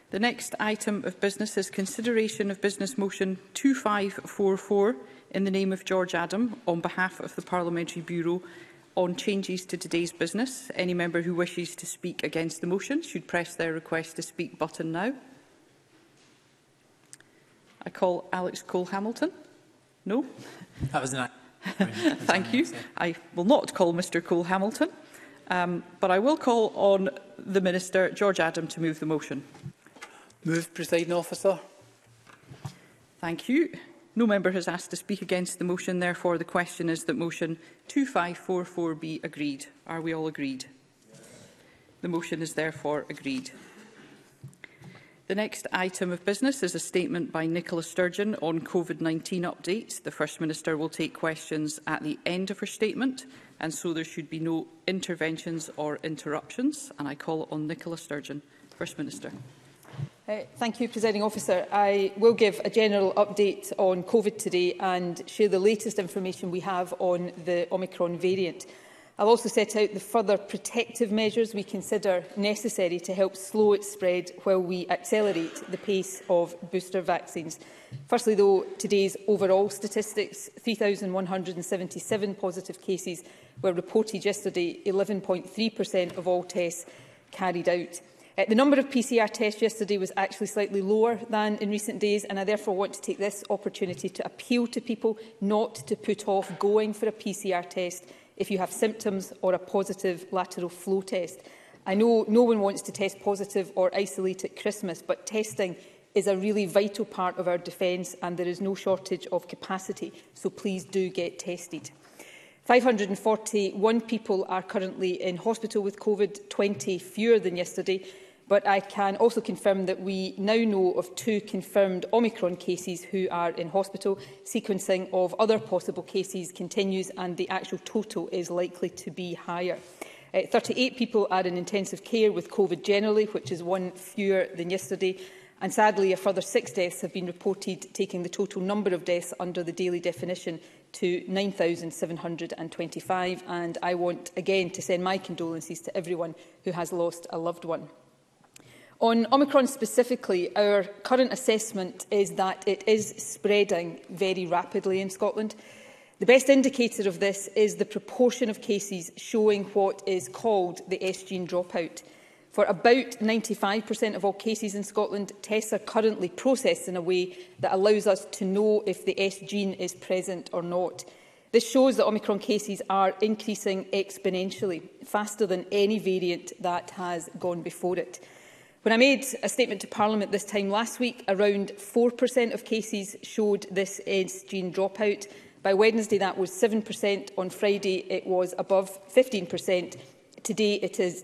The next item of business is consideration of Business Motion 2544 in the name of George Adam on behalf of the Parliamentary Bureau on changes to today's business. Any member who wishes to speak against the motion should press their request to speak button now. I call Alex Cole-Hamilton. No? That was an Thank you. I will not call Mr Cole-Hamilton, but I will call on the Minister, George Adam, to move the motion. Move, Presiding Officer. Thank you. No member has asked to speak against the motion. Therefore, the question is that motion 2544 be agreed. Are we all agreed? Yes. The motion is therefore agreed. The next item of business is a statement by Nicola Sturgeon on COVID-19 updates. The First Minister will take questions at the end of her statement, and so there should be no interventions or interruptions. And I call on Nicola Sturgeon. First Minister. Thank you, Presiding Officer. I will give a general update on COVID today and share the latest information we have on the Omicron variant. I'll also set out the further protective measures we consider necessary to help slow its spread while we accelerate the pace of booster vaccines. Firstly, though, today's overall statistics: 3,177 positive cases were reported yesterday, 11.3% of all tests carried out. The number of PCR tests yesterday was actually slightly lower than in recent days, and I therefore want to take this opportunity to appeal to people not to put off going for a PCR test if you have symptoms or a positive lateral flow test. I know no one wants to test positive or isolate at Christmas, but testing is a really vital part of our defence and there is no shortage of capacity, so please do get tested. 541 people are currently in hospital with COVID, 20 fewer than yesterday. But I can also confirm that we now know of 2 confirmed Omicron cases who are in hospital. Sequencing of other possible cases continues and the actual total is likely to be higher. 38 people are in intensive care with COVID generally, which is 1 fewer than yesterday. And sadly, a further 6 deaths have been reported, taking the total number of deaths under the daily definition to 9,725. And I want again to send my condolences to everyone who has lost a loved one. On Omicron specifically, our current assessment is that it is spreading very rapidly in Scotland. The best indicator of this is the proportion of cases showing what is called the S gene dropout. For about 95% of all cases in Scotland, tests are currently processed in a way that allows us to know if the S gene is present or not. This shows that Omicron cases are increasing exponentially, faster than any variant that has gone before it. When I made a statement to Parliament this time last week, around 4% of cases showed this S gene dropout. By Wednesday, that was 7%. On Friday, it was above 15%. Today, it is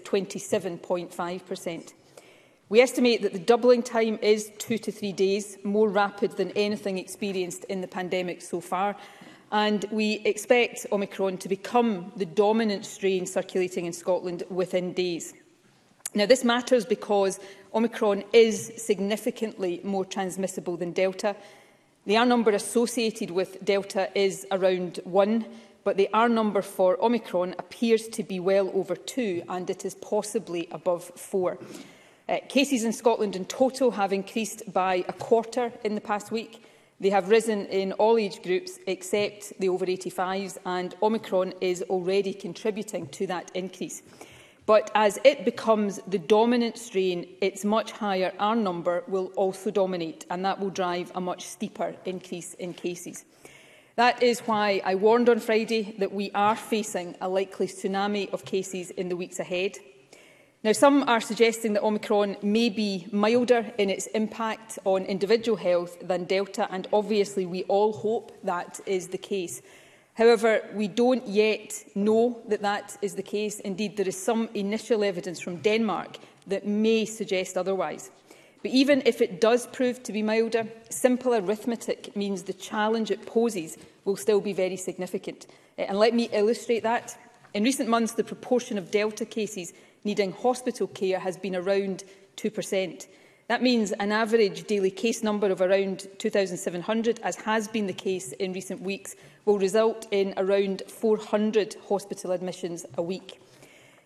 27.5%. We estimate that the doubling time is 2 to 3 days, more rapid than anything experienced in the pandemic so far. And we expect Omicron to become the dominant strain circulating in Scotland within days. Now, this matters because Omicron is significantly more transmissible than Delta. The R number associated with Delta is around 1, but the R number for Omicron appears to be well over 2, and it is possibly above 4. Cases in Scotland in total have increased by a quarter in the past week. They have risen in all age groups except the over 85s, and Omicron is already contributing to that increase. But as it becomes the dominant strain, its much higher R number will also dominate, and that will drive a much steeper increase in cases. That is why I warned on Friday that we are facing a likely tsunami of cases in the weeks ahead. Now, some are suggesting that Omicron may be milder in its impact on individual health than Delta, and obviously we all hope that is the case. However, we don't yet know that that is the case. Indeed, there is some initial evidence from Denmark that may suggest otherwise. But even if it does prove to be milder, simple arithmetic means the challenge it poses will still be very significant. And let me illustrate that. In recent months, the proportion of Delta cases needing hospital care has been around 2%. That means an average daily case number of around 2,700, as has been the case in recent weeks, will result in around 400 hospital admissions a week.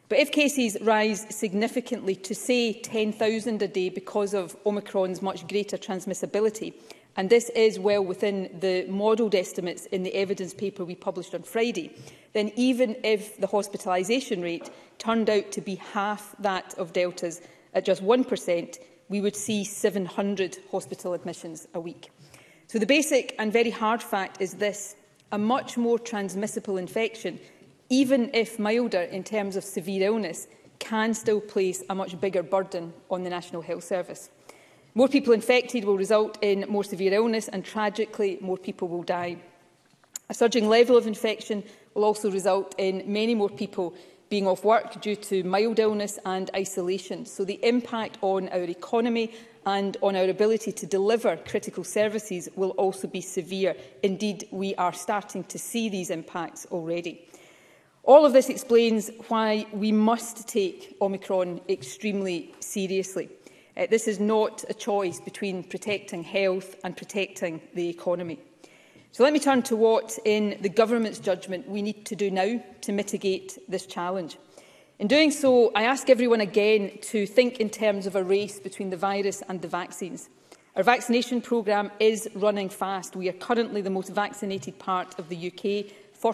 But if cases rise significantly to, say, 10,000 a day because of Omicron's much greater transmissibility, and this is well within the modelled estimates in the evidence paper we published on Friday, then even if the hospitalisation rate turned out to be half that of Delta's at just 1%, we would see 700 hospital admissions a week. So the basic and very hard fact is this: a much more transmissible infection, even if milder in terms of severe illness, can still place a much bigger burden on the National Health Service. More people infected will result in more severe illness, and tragically, more people will die. A surging level of infection will also result in many more people being off work due to mild illness and isolation. So the impact on our economy and on our ability to deliver critical services will also be severe. Indeed, we are starting to see these impacts already. All of this explains why we must take Omicron extremely seriously. This is not a choice between protecting health and protecting the economy. So let me turn to what, in the Government's judgment, we need to do now to mitigate this challenge. In doing so, I ask everyone again to think in terms of a race between the virus and the vaccines. Our vaccination programme is running fast. We are currently the most vaccinated part of the UK.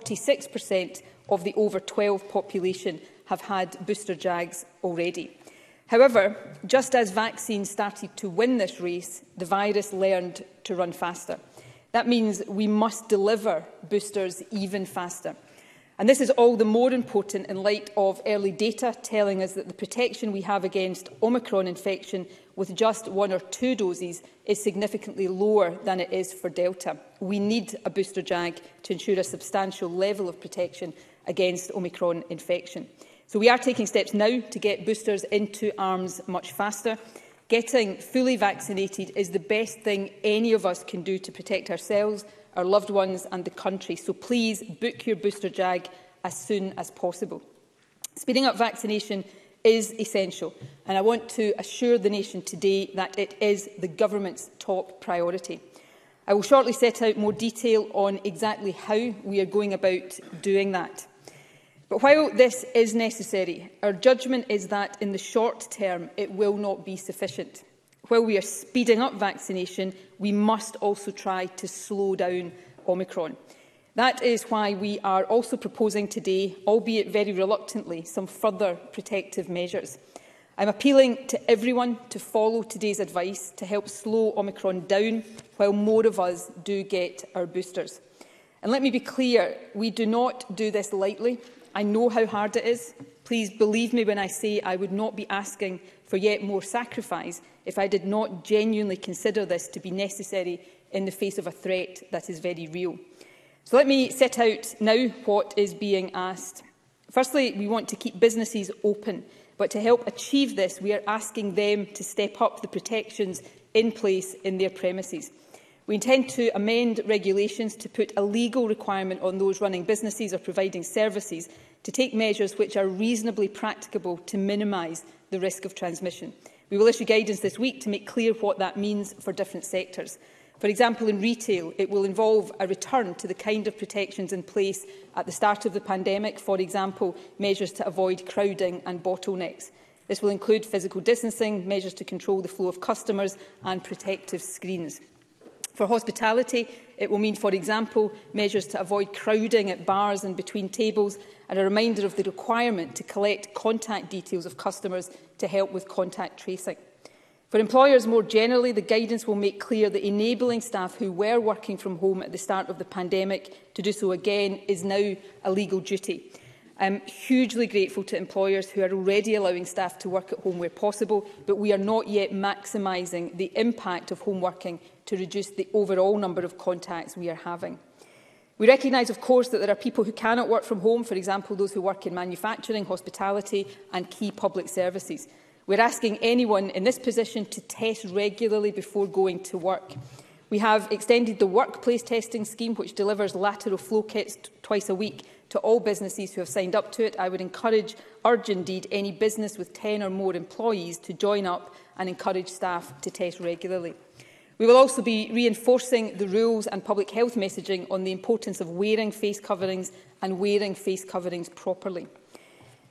46% of the over 12 population have had booster jags already. However, just as vaccines started to win this race, the virus learned to run faster. That means we must deliver boosters even faster. And this is all the more important in light of early data telling us that the protection we have against Omicron infection with just 1 or 2 doses is significantly lower than it is for Delta. We need a booster jag to ensure a substantial level of protection against Omicron infection. So we are taking steps now to get boosters into arms much faster. Getting fully vaccinated is the best thing any of us can do to protect ourselves, our loved ones and the country. So please book your booster jag as soon as possible. Speeding up vaccination is essential, and I want to assure the nation today that it is the Government's top priority. I will shortly set out more detail on exactly how we are going about doing that. But while this is necessary, our judgment is that in the short term it will not be sufficient. While we are speeding up vaccination, we must also try to slow down Omicron. That is why we are also proposing today, albeit very reluctantly, some further protective measures. I'm appealing to everyone to follow today's advice to help slow Omicron down while more of us do get our boosters. And let me be clear, we do not do this lightly. I know how hard it is. Please believe me when I say I would not be asking for yet more sacrifice if I did not genuinely consider this to be necessary in the face of a threat that is very real. So let me set out now what is being asked. Firstly, we want to keep businesses open, but to help achieve this, we are asking them to step up the protections in place in their premises. We intend to amend regulations to put a legal requirement on those running businesses or providing services to take measures which are reasonably practicable to minimise the risk of transmission. We will issue guidance this week to make clear what that means for different sectors. For example, in retail, it will involve a return to the kind of protections in place at the start of the pandemic, for example, measures to avoid crowding and bottlenecks. This will include physical distancing, measures to control the flow of customers and protective screens. For hospitality, it will mean, for example, measures to avoid crowding at bars and between tables, and a reminder of the requirement to collect contact details of customers to help with contact tracing. For employers more generally, the guidance will make clear that enabling staff who were working from home at the start of the pandemic to do so again is now a legal duty. I'm hugely grateful to employers who are already allowing staff to work at home where possible, but we are not yet maximising the impact of home working to reduce the overall number of contacts we are having. We recognise, of course, that there are people who cannot work from home, for example, those who work in manufacturing, hospitality and key public services. We're asking anyone in this position to test regularly before going to work. We have extended the workplace testing scheme, which delivers lateral flow kits twice a week to all businesses who have signed up to it. I would urge indeed any business with 10 or more employees to join up and encourage staff to test regularly. We will also be reinforcing the rules and public health messaging on the importance of wearing face coverings and wearing face coverings properly.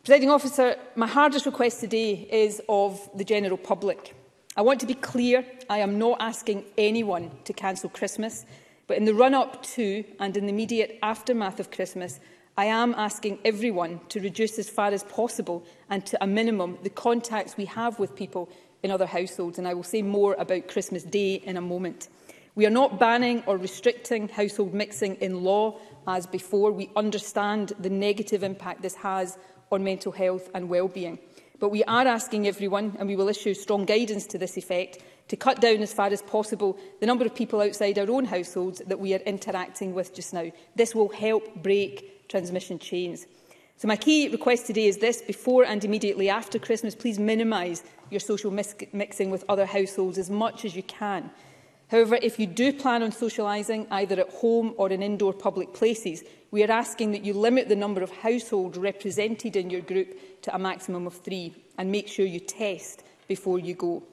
Presiding Officer, my hardest request today is of the general public. I want to be clear, I am not asking anyone to cancel Christmas, but in the run-up to and in the immediate aftermath of Christmas, I am asking everyone to reduce as far as possible and to a minimum the contacts we have with people in other households, and I will say more about Christmas Day in a moment. We are not banning or restricting household mixing in law as before. We understand the negative impact this has on mental health and well-being. But we are asking everyone, and we will issue strong guidance to this effect, to cut down as far as possible the number of people outside our own households that we are interacting with just now. This will help break transmission chains. So my key request today is this: before and immediately after Christmas, please minimise your social mixing with other households as much as you can. However, if you do plan on socialising, either at home or in indoor public places, we are asking that you limit the number of households represented in your group to a maximum of 3 and make sure you test before you go.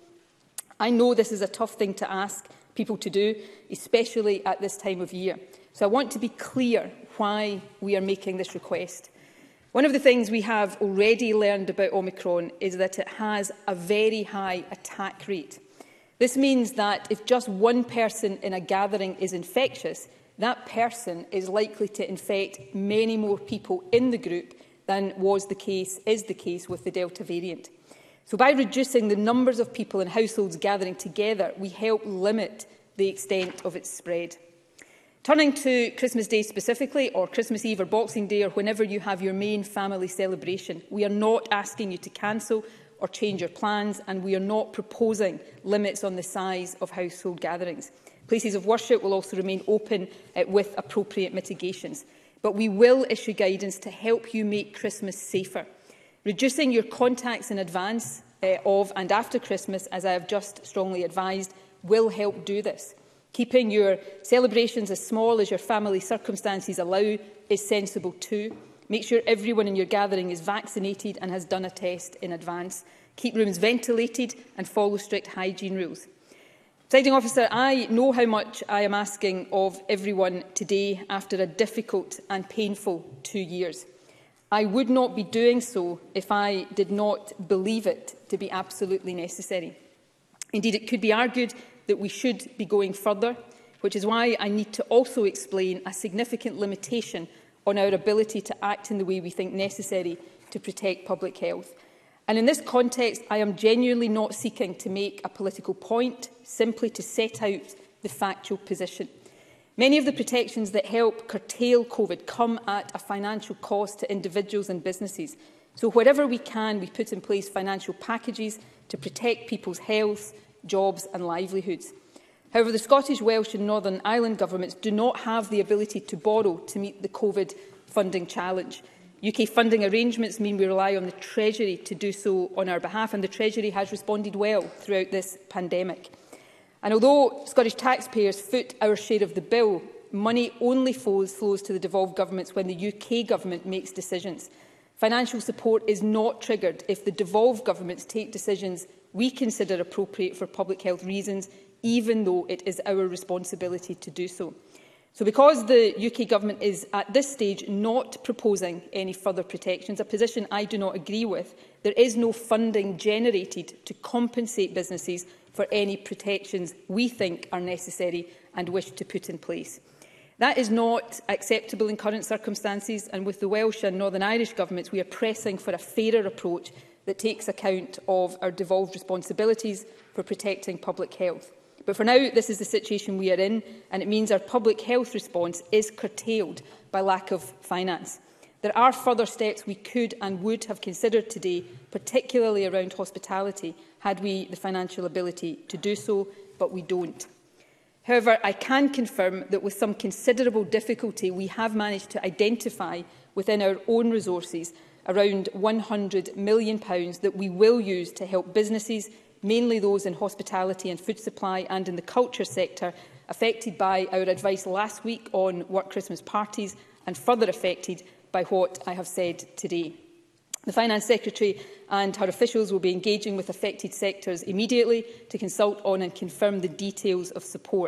I know this is a tough thing to ask people to do, especially at this time of year. So I want to be clear why we are making this request. One of the things we have already learned about Omicron is that it has a very high attack rate. This means that if just one person in a gathering is infectious, that person is likely to infect many more people in the group than is the case with the Delta variant. So by reducing the numbers of people in households gathering together, we help limit the extent of its spread. Turning to Christmas Day specifically, or Christmas Eve or Boxing Day, or whenever you have your main family celebration, we are not asking you to cancel or change your plans, and we are not proposing limits on the size of household gatherings. Places of worship will also remain open with appropriate mitigations. But we will issue guidance to help you make Christmas safer. Reducing your contacts in advance of and after Christmas, as I have just strongly advised, will help do this. Keeping your celebrations as small as your family circumstances allow is sensible too. Make sure everyone in your gathering is vaccinated and has done a test in advance. Keep rooms ventilated and follow strict hygiene rules. Presiding Officer, I know how much I am asking of everyone today after a difficult and painful 2 years. I would not be doing so if I did not believe it to be absolutely necessary. Indeed, it could be argued that we should be going further, which is why I need to also explain a significant limitation on our ability to act in the way we think necessary to protect public health. And in this context, I am genuinely not seeking to make a political point, simply to set out the factual position. Many of the protections that help curtail COVID come at a financial cost to individuals and businesses. So wherever we can, we put in place financial packages to protect people's health, jobs and livelihoods. However, the Scottish, Welsh and Northern Ireland governments do not have the ability to borrow to meet the COVID funding challenge. UK funding arrangements mean we rely on the Treasury to do so on our behalf, and the Treasury has responded well throughout this pandemic. And although Scottish taxpayers foot our share of the bill, money only flows to the devolved governments when the UK government makes decisions. Financial support is not triggered if the devolved governments take decisions we consider appropriate for public health reasons, even though it is our responsibility to do so. So because the UK Government is at this stage not proposing any further protections, a position I do not agree with, there is no funding generated to compensate businesses for any protections we think are necessary and wish to put in place. That is not acceptable in current circumstances, and with the Welsh and Northern Irish governments, we are pressing for a fairer approach that takes account of our devolved responsibilities for protecting public health. But for now, this is the situation we are in, and it means our public health response is curtailed by lack of finance. There are further steps we could and would have considered today, particularly around hospitality, had we the financial ability to do so, but we don't. However, I can confirm that with some considerable difficulty, we have managed to identify within our own resources around £100 million that we will use to help businesses, mainly those in hospitality and food supply and in the culture sector, affected by our advice last week on work Christmas parties and further affected by what I have said today. The Finance Secretary and her officials will be engaging with affected sectors immediately to consult on and confirm the details of support.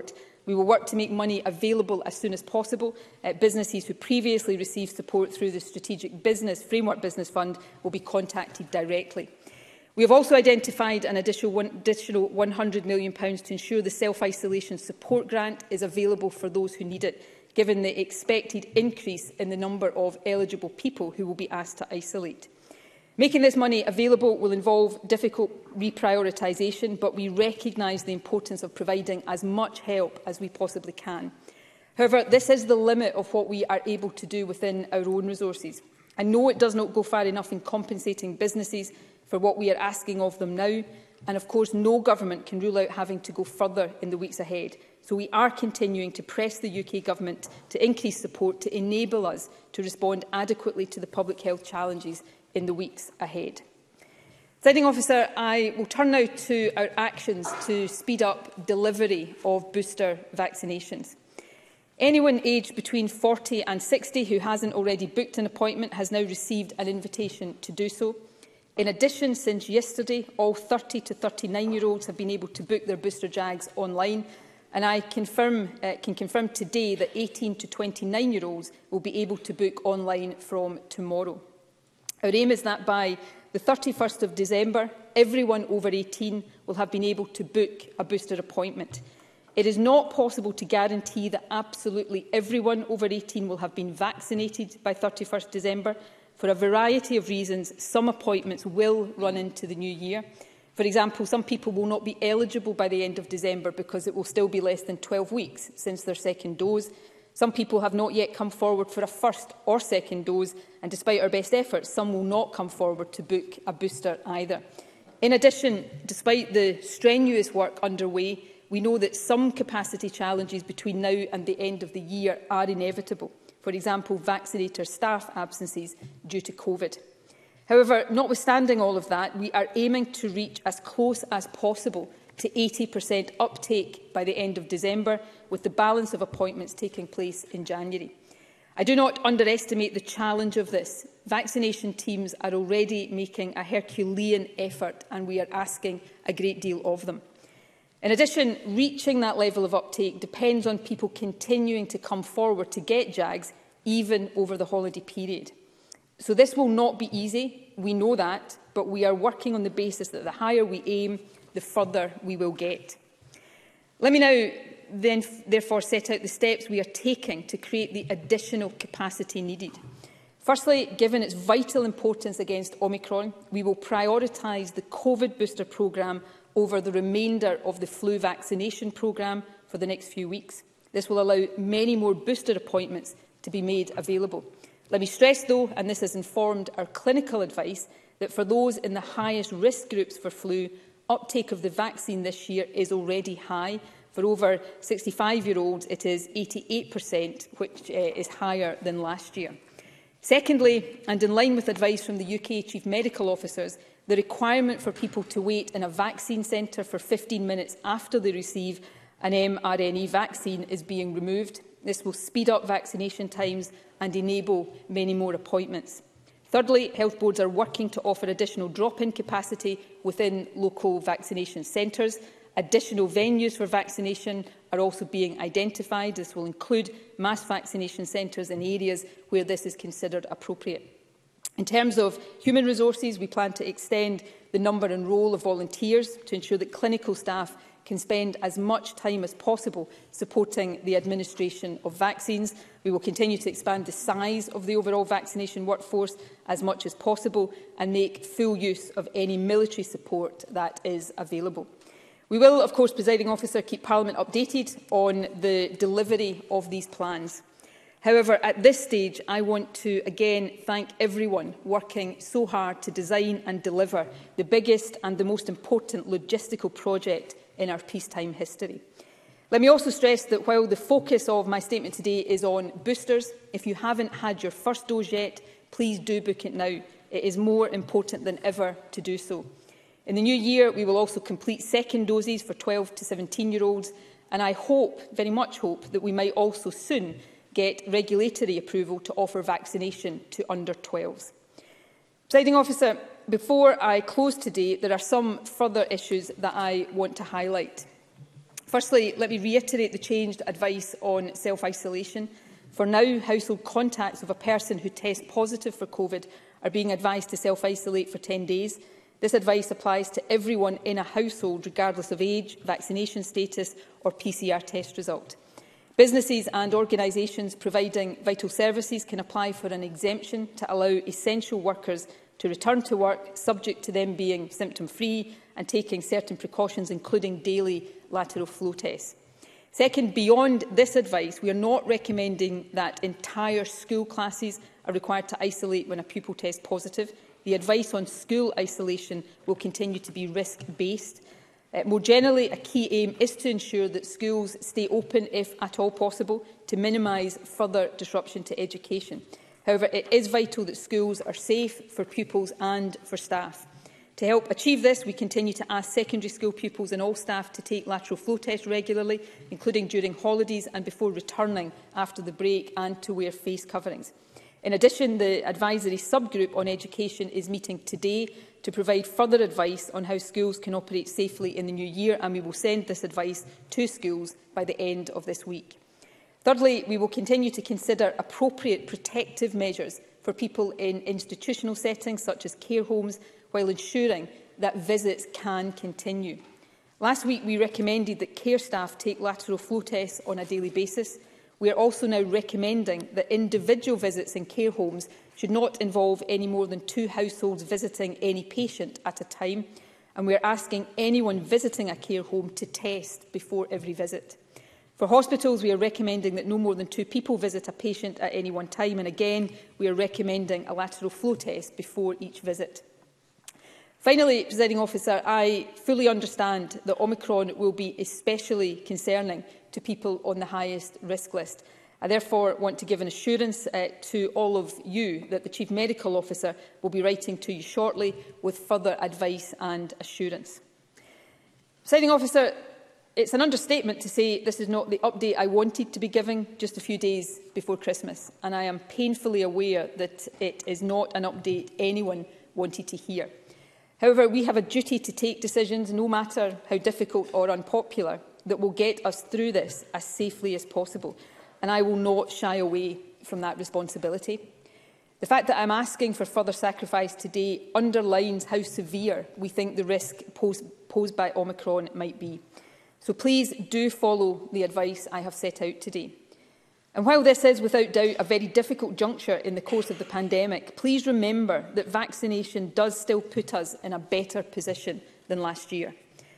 We will work to make money available as soon as possible. Businesses who previously received support through the Strategic Business Framework Business Fund will be contacted directly. We have also identified an additional £100 million to ensure the self-isolation support grant is available for those who need it, given the expected increase in the number of eligible people who will be asked to isolate. Making this money available will involve difficult reprioritisation, but we recognise the importance of providing as much help as we possibly can. However, this is the limit of what we are able to do within our own resources. I know it does not go far enough in compensating businesses for what we are asking of them now, and of course no government can rule out having to go further in the weeks ahead. So we are continuing to press the UK Government to increase support to enable us to respond adequately to the public health challenges in the weeks ahead. Presiding Officer, I will turn now to our actions to speed up delivery of booster vaccinations. Anyone aged between 40 and 60 who hasn't already booked an appointment has now received an invitation to do so. In addition, since yesterday, all 30 to 39-year-olds have been able to book their booster jags online, and I can confirm today that 18 to 29-year-olds will be able to book online from tomorrow. Our aim is that by the 31st of December, everyone over 18 will have been able to book a booster appointment. It is not possible to guarantee that absolutely everyone over 18 will have been vaccinated by 31st December. For a variety of reasons, some appointments will run into the new year. For example, some people will not be eligible by the end of December because it will still be less than 12 weeks since their second dose. Some people have not yet come forward for a first or second dose, and despite our best efforts, some will not come forward to book a booster either. In addition, despite the strenuous work underway, we know that some capacity challenges between now and the end of the year are inevitable. For example, vaccinator staff absences due to COVID. However, notwithstanding all of that, we are aiming to reach as close as possible to 80% uptake by the end of December, with the balance of appointments taking place in January. I do not underestimate the challenge of this. Vaccination teams are already making a Herculean effort, and we are asking a great deal of them. In addition, reaching that level of uptake depends on people continuing to come forward to get JAGs, even over the holiday period. So this will not be easy, we know that, but we are working on the basis that the higher we aim, the further we will get. Let me now therefore set out the steps we are taking to create the additional capacity needed. Firstly, given its vital importance against Omicron, we will prioritise the COVID booster programme over the remainder of the flu vaccination programme for the next few weeks. This will allow many more booster appointments to be made available. Let me stress, though, and this has informed our clinical advice, that for those in the highest risk groups for flu, uptake of the vaccine this year is already high. For over 65-year-olds, it is 88%, which is higher than last year. Secondly, and in line with advice from the UK Chief Medical Officers, the requirement for people to wait in a vaccine centre for 15 minutes after they receive an mRNA vaccine is being removed. This will speed up vaccination times and enable many more appointments. Thirdly, health boards are working to offer additional drop-in capacity within local vaccination centres. Additional venues for vaccination are also being identified. This will include mass vaccination centres in areas where this is considered appropriate. In terms of human resources, we plan to extend the number and role of volunteers to ensure that clinical staff can spend as much time as possible supporting the administration of vaccines. We will continue to expand the size of the overall vaccination workforce as much as possible and make full use of any military support that is available. We will, of course, Presiding Officer, keep Parliament updated on the delivery of these plans. However, at this stage, I want to again thank everyone working so hard to design and deliver the biggest and the most important logistical project in our peacetime history. Let me also stress that while the focus of my statement today is on boosters, if you haven't had your first dose yet, please do book it now. It is more important than ever to do so. In the new year, we will also complete second doses for 12 to 17-year-olds, and I hope, very much hope, that we might also soon get regulatory approval to offer vaccination to under 12s. Presiding Officer, before I close today, there are some further issues that I want to highlight. Firstly, let me reiterate the changed advice on self-isolation. For now, household contacts of a person who tests positive for COVID are being advised to self-isolate for 10 days. This advice applies to everyone in a household, regardless of age, vaccination status or PCR test result. Businesses and organisations providing vital services can apply for an exemption to allow essential workers to return to work, subject to them being symptom-free and taking certain precautions, including daily lateral flow tests. Second, beyond this advice, we are not recommending that entire school classes are required to isolate when a pupil tests positive. The advice on school isolation will continue to be risk-based. More generally, a key aim is to ensure that schools stay open, if at all possible, to minimise further disruption to education. However, it is vital that schools are safe for pupils and for staff. To help achieve this, we continue to ask secondary school pupils and all staff to take lateral flow tests regularly, including during holidays and before returning after the break, and to wear face coverings. In addition, the advisory subgroup on education is meeting today to provide further advice on how schools can operate safely in the new year, and we will send this advice to schools by the end of this week. Thirdly, we will continue to consider appropriate protective measures for people in institutional settings such as care homes, while ensuring that visits can continue. Last week, we recommended that care staff take lateral flow tests on a daily basis. We are also now recommending that individual visits in care homes should not involve any more than 2 households visiting any patient at a time, and we are asking anyone visiting a care home to test before every visit. For hospitals, we are recommending that no more than 2 people visit a patient at any one time, and again, we are recommending a lateral flow test before each visit. Finally, Presiding Officer, I fully understand that Omicron will be especially concerning to people on the highest risk list. I therefore want to give an assurance to all of you that the Chief Medical Officer will be writing to you shortly with further advice and assurance. Presiding Officer, it's an understatement to say this is not the update I wanted to be giving just a few days before Christmas, and I am painfully aware that it is not an update anyone wanted to hear. However, we have a duty to take decisions, no matter how difficult or unpopular, that will get us through this as safely as possible, and I will not shy away from that responsibility. The fact that I am asking for further sacrifice today underlines how severe we think the risk posed by Omicron might be. So please do follow the advice I have set out today. And while this is without doubt a very difficult juncture in the course of the pandemic, please remember that vaccination does still put us in a better position than last year.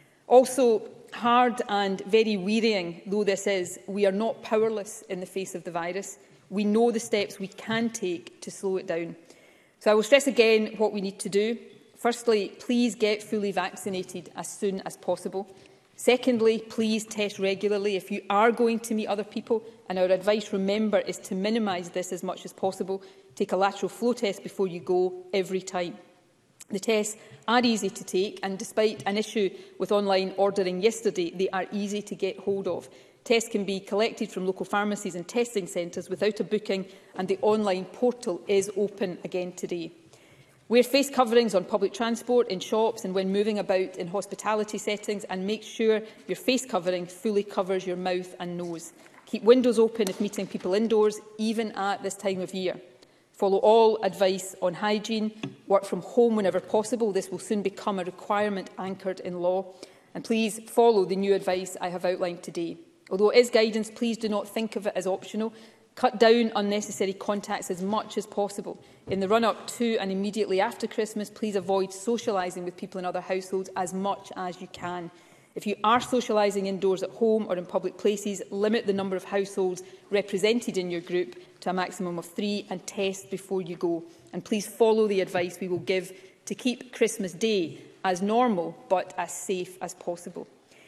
Also, hard and very wearying though this is, we are not powerless in the face of the virus. We know the steps we can take to slow it down. So I will stress again what we need to do. Firstly, please get fully vaccinated as soon as possible. Secondly, please test regularly if you are going to meet other people, and our advice, remember, is to minimise this as much as possible. Take a lateral flow test before you go every time. The tests are easy to take, and despite an issue with online ordering yesterday, they are easy to get hold of. Tests can be collected from local pharmacies and testing centres without a booking, and the online portal is open again today. Wear face coverings on public transport, in shops and when moving about in hospitality settings, and make sure your face covering fully covers your mouth and nose. Keep windows open if meeting people indoors, even at this time of year. Follow all advice on hygiene. Work from home whenever possible. This will soon become a requirement anchored in law. And please follow the new advice I have outlined today. Although it is guidance, please do not think of it as optional. Cut down unnecessary contacts as much as possible. In the run-up to and immediately after Christmas, please avoid socialising with people in other households as much as you can. If you are socialising indoors at home or in public places, limit the number of households represented in your group to a maximum of 3 and test before you go. And please follow the advice we will give to keep Christmas Day as normal but as safe as possible.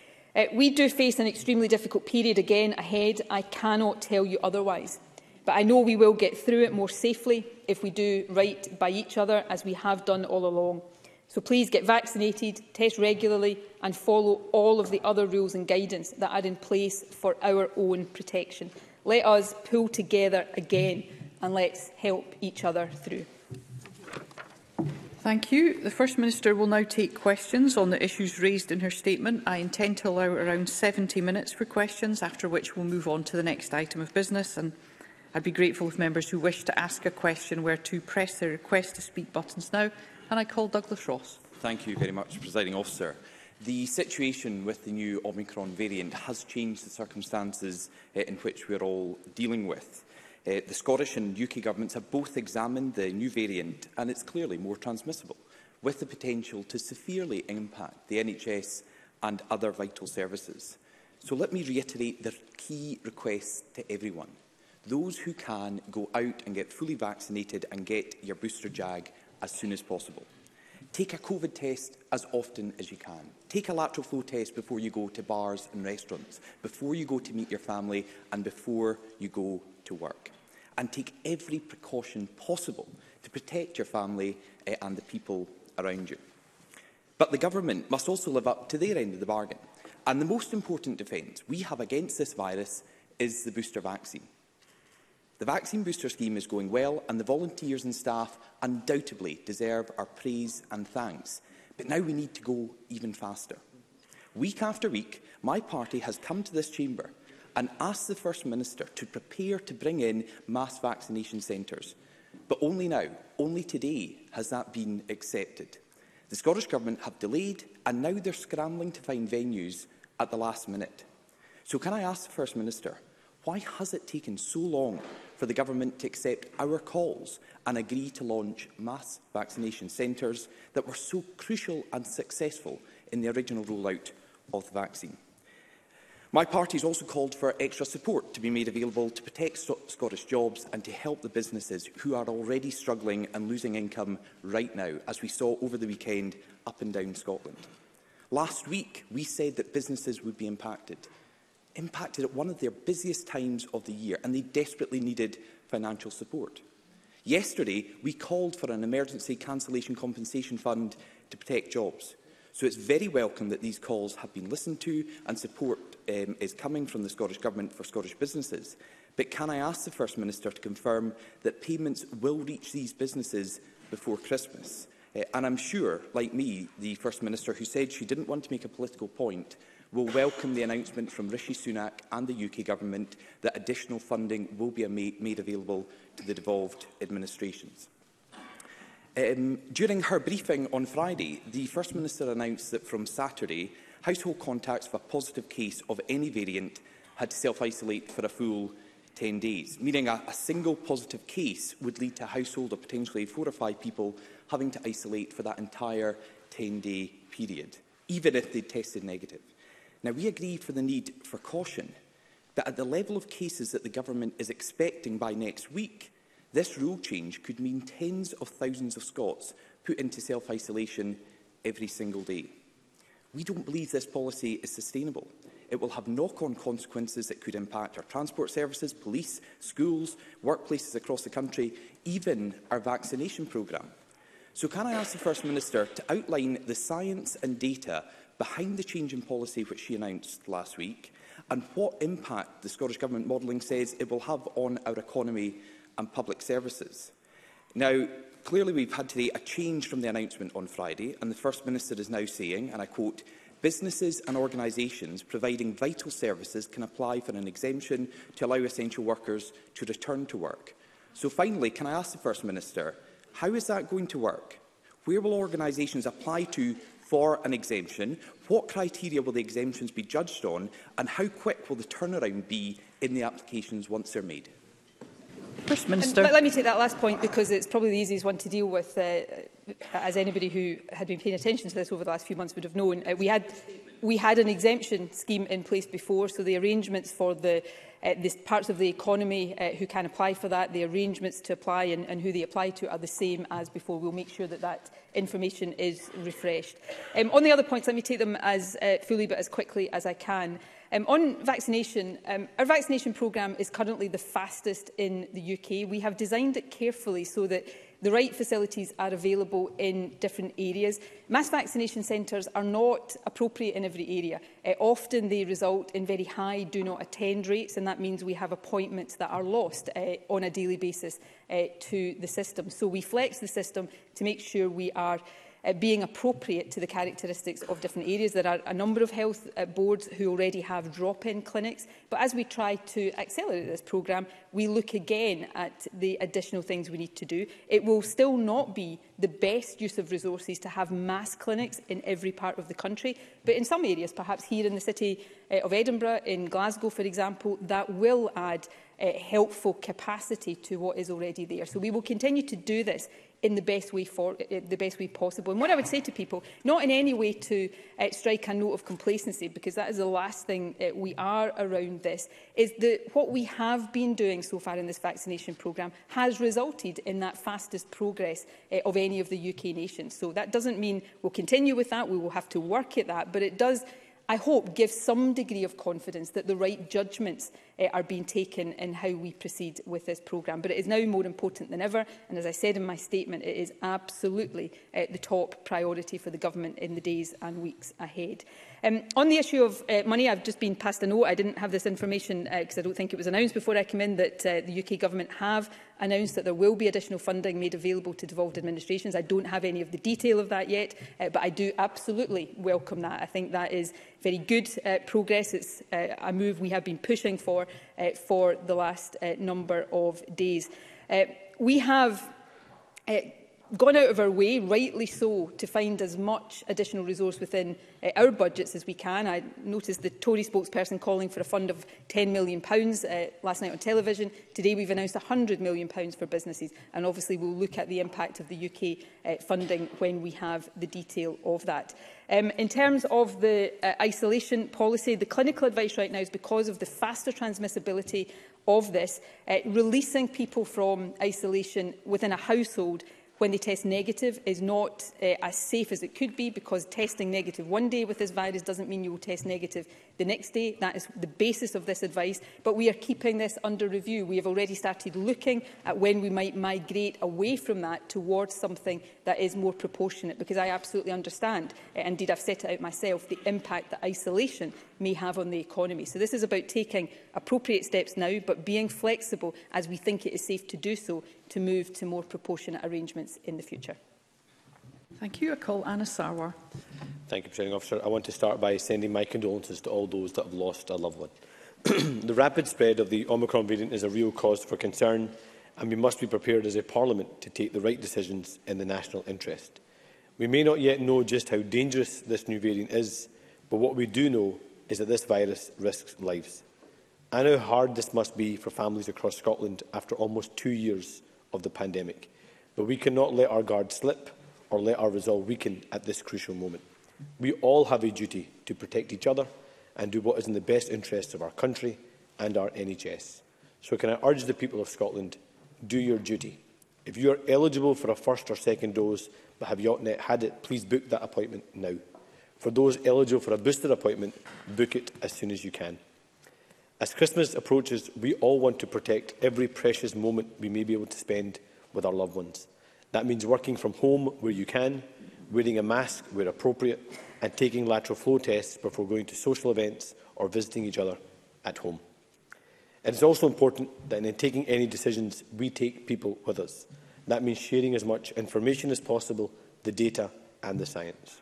We do face an extremely difficult period again ahead. I cannot tell you otherwise. But I know we will get through it more safely if we do right by each other, as we have done all along. So please get vaccinated, test regularly and follow all of the other rules and guidance that are in place for our own protection. Let us pull together again and let's help each other through. Thank you. The First Minister will now take questions on the issues raised in her statement. I intend to allow around 70 minutes for questions, after which we'll move on to the next item of business. And I'd be grateful if members who wish to ask a question were to press the request to speak buttons now. And I call Douglas Ross. Thank you very much, Presiding Officer. The situation with the new Omicron variant has changed the circumstances in which we are all dealing with. The Scottish and UK governments have both examined the new variant, and it's clearly more transmissible, with the potential to severely impact the NHS and other vital services. So let me reiterate the key request to everyone. Those who can, go out and get fully vaccinated and get your booster jab as soon as possible. Take a COVID test as often as you can. Take a lateral flow test before you go to bars and restaurants, before you go to meet your family and before you go to work. And take every precaution possible to protect your family and the people around you. But the government must also live up to their end of the bargain. And the most important defence we have against this virus is the booster vaccine. The vaccine booster scheme is going well, and the volunteers and staff undoubtedly deserve our praise and thanks. But now we need to go even faster. Week after week, my party has come to this chamber and asked the First Minister to prepare to bring in mass vaccination centres. But only now, only today, has that been accepted. The Scottish Government have delayed, and now they're scrambling to find venues at the last minute. So can I ask the First Minister, why has it taken so long for the Government to accept our calls and agree to launch mass vaccination centres that were so crucial and successful in the original rollout of the vaccine? My party has also called for extra support to be made available to protect Scottish jobs and to help the businesses who are already struggling and losing income right now, as we saw over the weekend up and down Scotland. Last week, we said that businesses would be impacted at one of their busiest times of the year, and they desperately needed financial support. Yesterday, we called for an emergency cancellation compensation fund to protect jobs. So it's very welcome that these calls have been listened to and support is coming from the Scottish Government for Scottish businesses. But can I ask the First Minister to confirm that payments will reach these businesses before Christmas? And I'm sure, like me, the First Minister, who said she didn't want to make a political point, will welcome the announcement from Rishi Sunak and the UK Government that additional funding will be made available to the devolved administrations. During her briefing on Friday, the First Minister announced that from Saturday, household contacts with a positive case of any variant had to self-isolate for a full 10 days, meaning a single positive case would lead to a household of potentially 4 or 5 people having to isolate for that entire 10-day period, even if they tested negative. Now, we agreed for the need for caution, but at the level of cases that the Government is expecting by next week, this rule change could mean tens of thousands of Scots put into self-isolation every single day. We don't believe this policy is sustainable. It will have knock-on consequences that could impact our transport services, police, schools, workplaces across the country, even our vaccination programme. So can I ask the First Minister to outline the science and data behind the change in policy which she announced last week, and what impact the Scottish Government modelling says it will have on our economy and public services? Now, clearly we've had today a change from the announcement on Friday, and the First Minister is now saying, and I quote, "Businesses and organisations providing vital services can apply for an exemption to allow essential workers to return to work." So finally, can I ask the First Minister, how is that going to work? Where will organisations apply to for an exemption? What criteria will the exemptions be judged on? And how quick will the turnaround be in the applications once they're made? First Minister. Let me take that last point, because it's probably the easiest one to deal with, as anybody who had been paying attention to this over the last few months would have known. We had an exemption scheme in place before, so the arrangements for the parts of the economy who can apply for that, the arrangements to apply and who they apply to are the same as before. We'll make sure that that information is refreshed. On the other points, let me take them as fully but as quickly as I can. On vaccination, our vaccination programme is currently the fastest in the UK. We have designed it carefully so that the right facilities are available in different areas. Mass vaccination centres are not appropriate in every area. Often they result in very high do not attend rates, and that means we have appointments that are lost on a daily basis to the system. So we flex the system to make sure we are being appropriate to the characteristics of different areas. There are a number of health boards who already have drop-in clinics, but as we try to accelerate this programme, we look again at the additional things we need to do. It will still not be the best use of resources to have mass clinics in every part of the country, but in some areas, perhaps here in the city of Edinburgh, in Glasgow, for example, that will add helpful capacity to what is already there. So we will continue to do this in the best way possible. And what I would say to people, not in any way to strike a note of complacency, because that is the last thing we are around this, is that what we have been doing so far in this vaccination programme has resulted in that fastest progress of any of the UK nations. So that doesn't mean we'll continue with that, we will have to work at that, but it does, I hope, give some degree of confidence that the right judgments are being taken in how we proceed with this programme. But it is now more important than ever, and as I said in my statement, it is absolutely the top priority for the Government in the days and weeks ahead. On the issue of money, I've just been passed a note. I didn't have this information because I don't think it was announced before I came in, that the UK Government have announced that there will be additional funding made available to devolved administrations. I don't have any of the detail of that yet, but I do absolutely welcome that. I think that is very good progress. It's a move we have been pushing for the last number of days. We have gone out of our way, rightly so, to find as much additional resource within our budgets as we can. I noticed the Tory spokesperson calling for a fund of £10 million last night on television. Today we've announced £100 million for businesses, and obviously we'll look at the impact of the UK funding when we have the detail of that. In terms of the isolation policy, the clinical advice right now is, because of the faster transmissibility of this, releasing people from isolation within a household when they test negative is not as safe as it could be, because testing negative one day with this virus doesn't mean you will test negative the next day. That is the basis of this advice. But we are keeping this under review. We have already started looking at when we might migrate away from that towards something that is more proportionate, because I absolutely understand, indeed I've set it out myself, the impact that isolation may have on the economy. So this is about taking appropriate steps now, but being flexible as we think it is safe to do so, to move to more proportionate arrangements in the future. Thank you. I call Anna Sarwar. Thank you, Presiding Officer. I want to start by sending my condolences to all those that have lost a loved one. The rapid spread of the Omicron variant is a real cause for concern, and we must be prepared as a Parliament to take the right decisions in the national interest. We may not yet know just how dangerous this new variant is, but what we do know is that this virus risks lives. I know how hard this must be for families across Scotland after almost 2 years of the pandemic, but we cannot let our guard slip or let our resolve weaken at this crucial moment. We all have a duty to protect each other and do what is in the best interests of our country and our NHS. So can I urge the people of Scotland, do your duty. If you are eligible for a first or second dose but have not yet had it, please book that appointment now. For those eligible for a booster appointment, book it as soon as you can. As Christmas approaches, we all want to protect every precious moment we may be able to spend with our loved ones. That means working from home where you can, wearing a mask where appropriate, and taking lateral flow tests before going to social events or visiting each other at home. It is also important that in taking any decisions, we take people with us. That means sharing as much information as possible, the data and the science.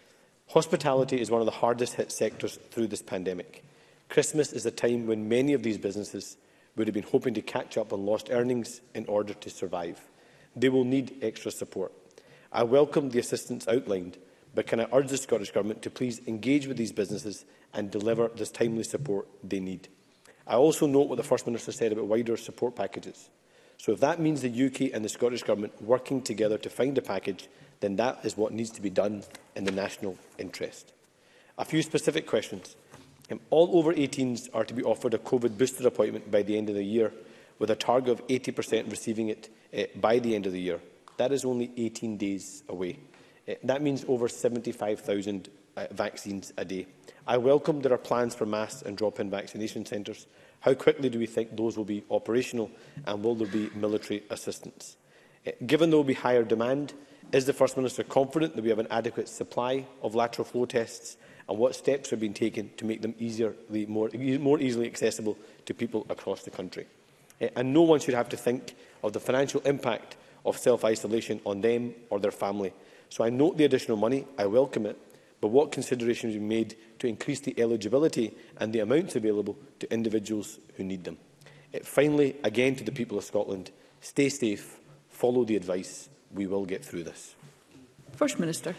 Hospitality is one of the hardest hit sectors through this pandemic. Christmas is a time when many of these businesses would have been hoping to catch up on lost earnings in order to survive. They will need extra support. I welcome the assistance outlined, but can I urge the Scottish Government to please engage with these businesses and deliver this timely support they need. I also note what the First Minister said about wider support packages. So if that means the UK and the Scottish Government working together to find a package, then that is what needs to be done in the national interest. A few specific questions. All over 18s are to be offered a COVID booster appointment by the end of the year, with a target of 80% receiving it by the end of the year. That is only 18 days away. That means over 75,000 vaccines a day. I welcome there are plans for mass and drop-in vaccination centres. How quickly do we think those will be operational, and will there be military assistance? Given there will be higher demand, is the First Minister confident that we have an adequate supply of lateral flow tests, and what steps are being taken to make them more easily accessible to people across the country? And no one should have to think of the financial impact of self-isolation on them or their family. So I note the additional money, I welcome it, but what considerations are made to increase the eligibility and the amounts available to individuals who need them? Finally, again to the people of Scotland, stay safe, follow the advice, we will get through this. First Minister.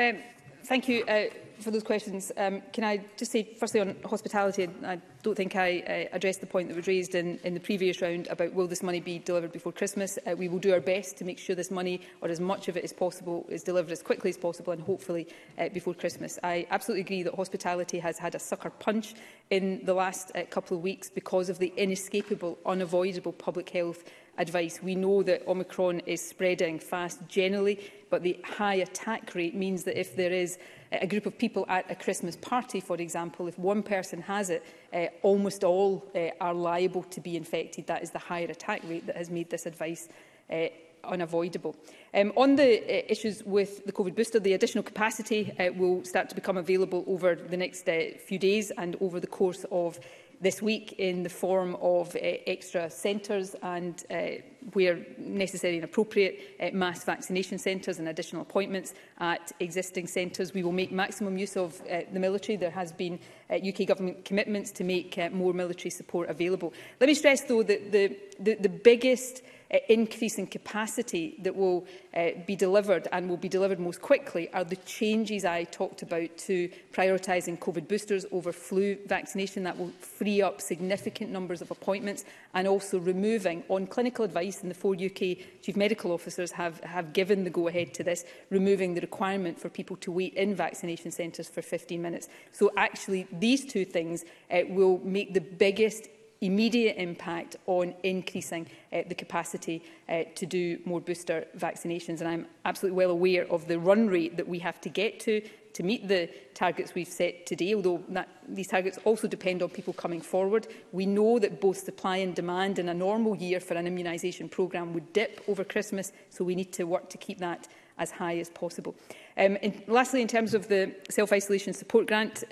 Thank you for those questions. Can I just say, firstly, on hospitality, I don't think I addressed the point that was raised in the previous round about will this money be delivered before Christmas. We will do our best to make sure this money, or as much of it as possible, is delivered as quickly as possible and hopefully before Christmas. I absolutely agree that hospitality has had a sucker punch in the last couple of weeks because of the inescapable, unavoidable public health advice. We know that Omicron is spreading fast generally, but the high attack rate means that if there is a group of people at a Christmas party, for example, if one person has it, almost all are liable to be infected. That is the higher attack rate that has made this advice unavoidable. On the issues with the COVID booster, the additional capacity will start to become available over the next few days and over the course of this week in the form of extra centres and, where necessary and appropriate, mass vaccination centres and additional appointments at existing centres. We will make maximum use of the military. There has been UK Government commitments to make more military support available. Let me stress, though, that the biggest increase in capacity that will be delivered and will be delivered most quickly are the changes I talked about to prioritising COVID boosters over flu vaccination. That will free up significant numbers of appointments, and also removing, on clinical advice, and the 4 UK Chief Medical Officers have given the go-ahead to this, removing the requirement for people to wait in vaccination centres for 15 minutes. So actually these two things will make the biggest immediate impact on increasing the capacity to do more booster vaccinations. And I'm absolutely well aware of the run rate that we have to get to meet the targets we've set today, although these targets also depend on people coming forward. We know that both supply and demand in a normal year for an immunisation programme would dip over Christmas, so we need to work to keep that as high as possible. Lastly, in terms of the self-isolation support grant,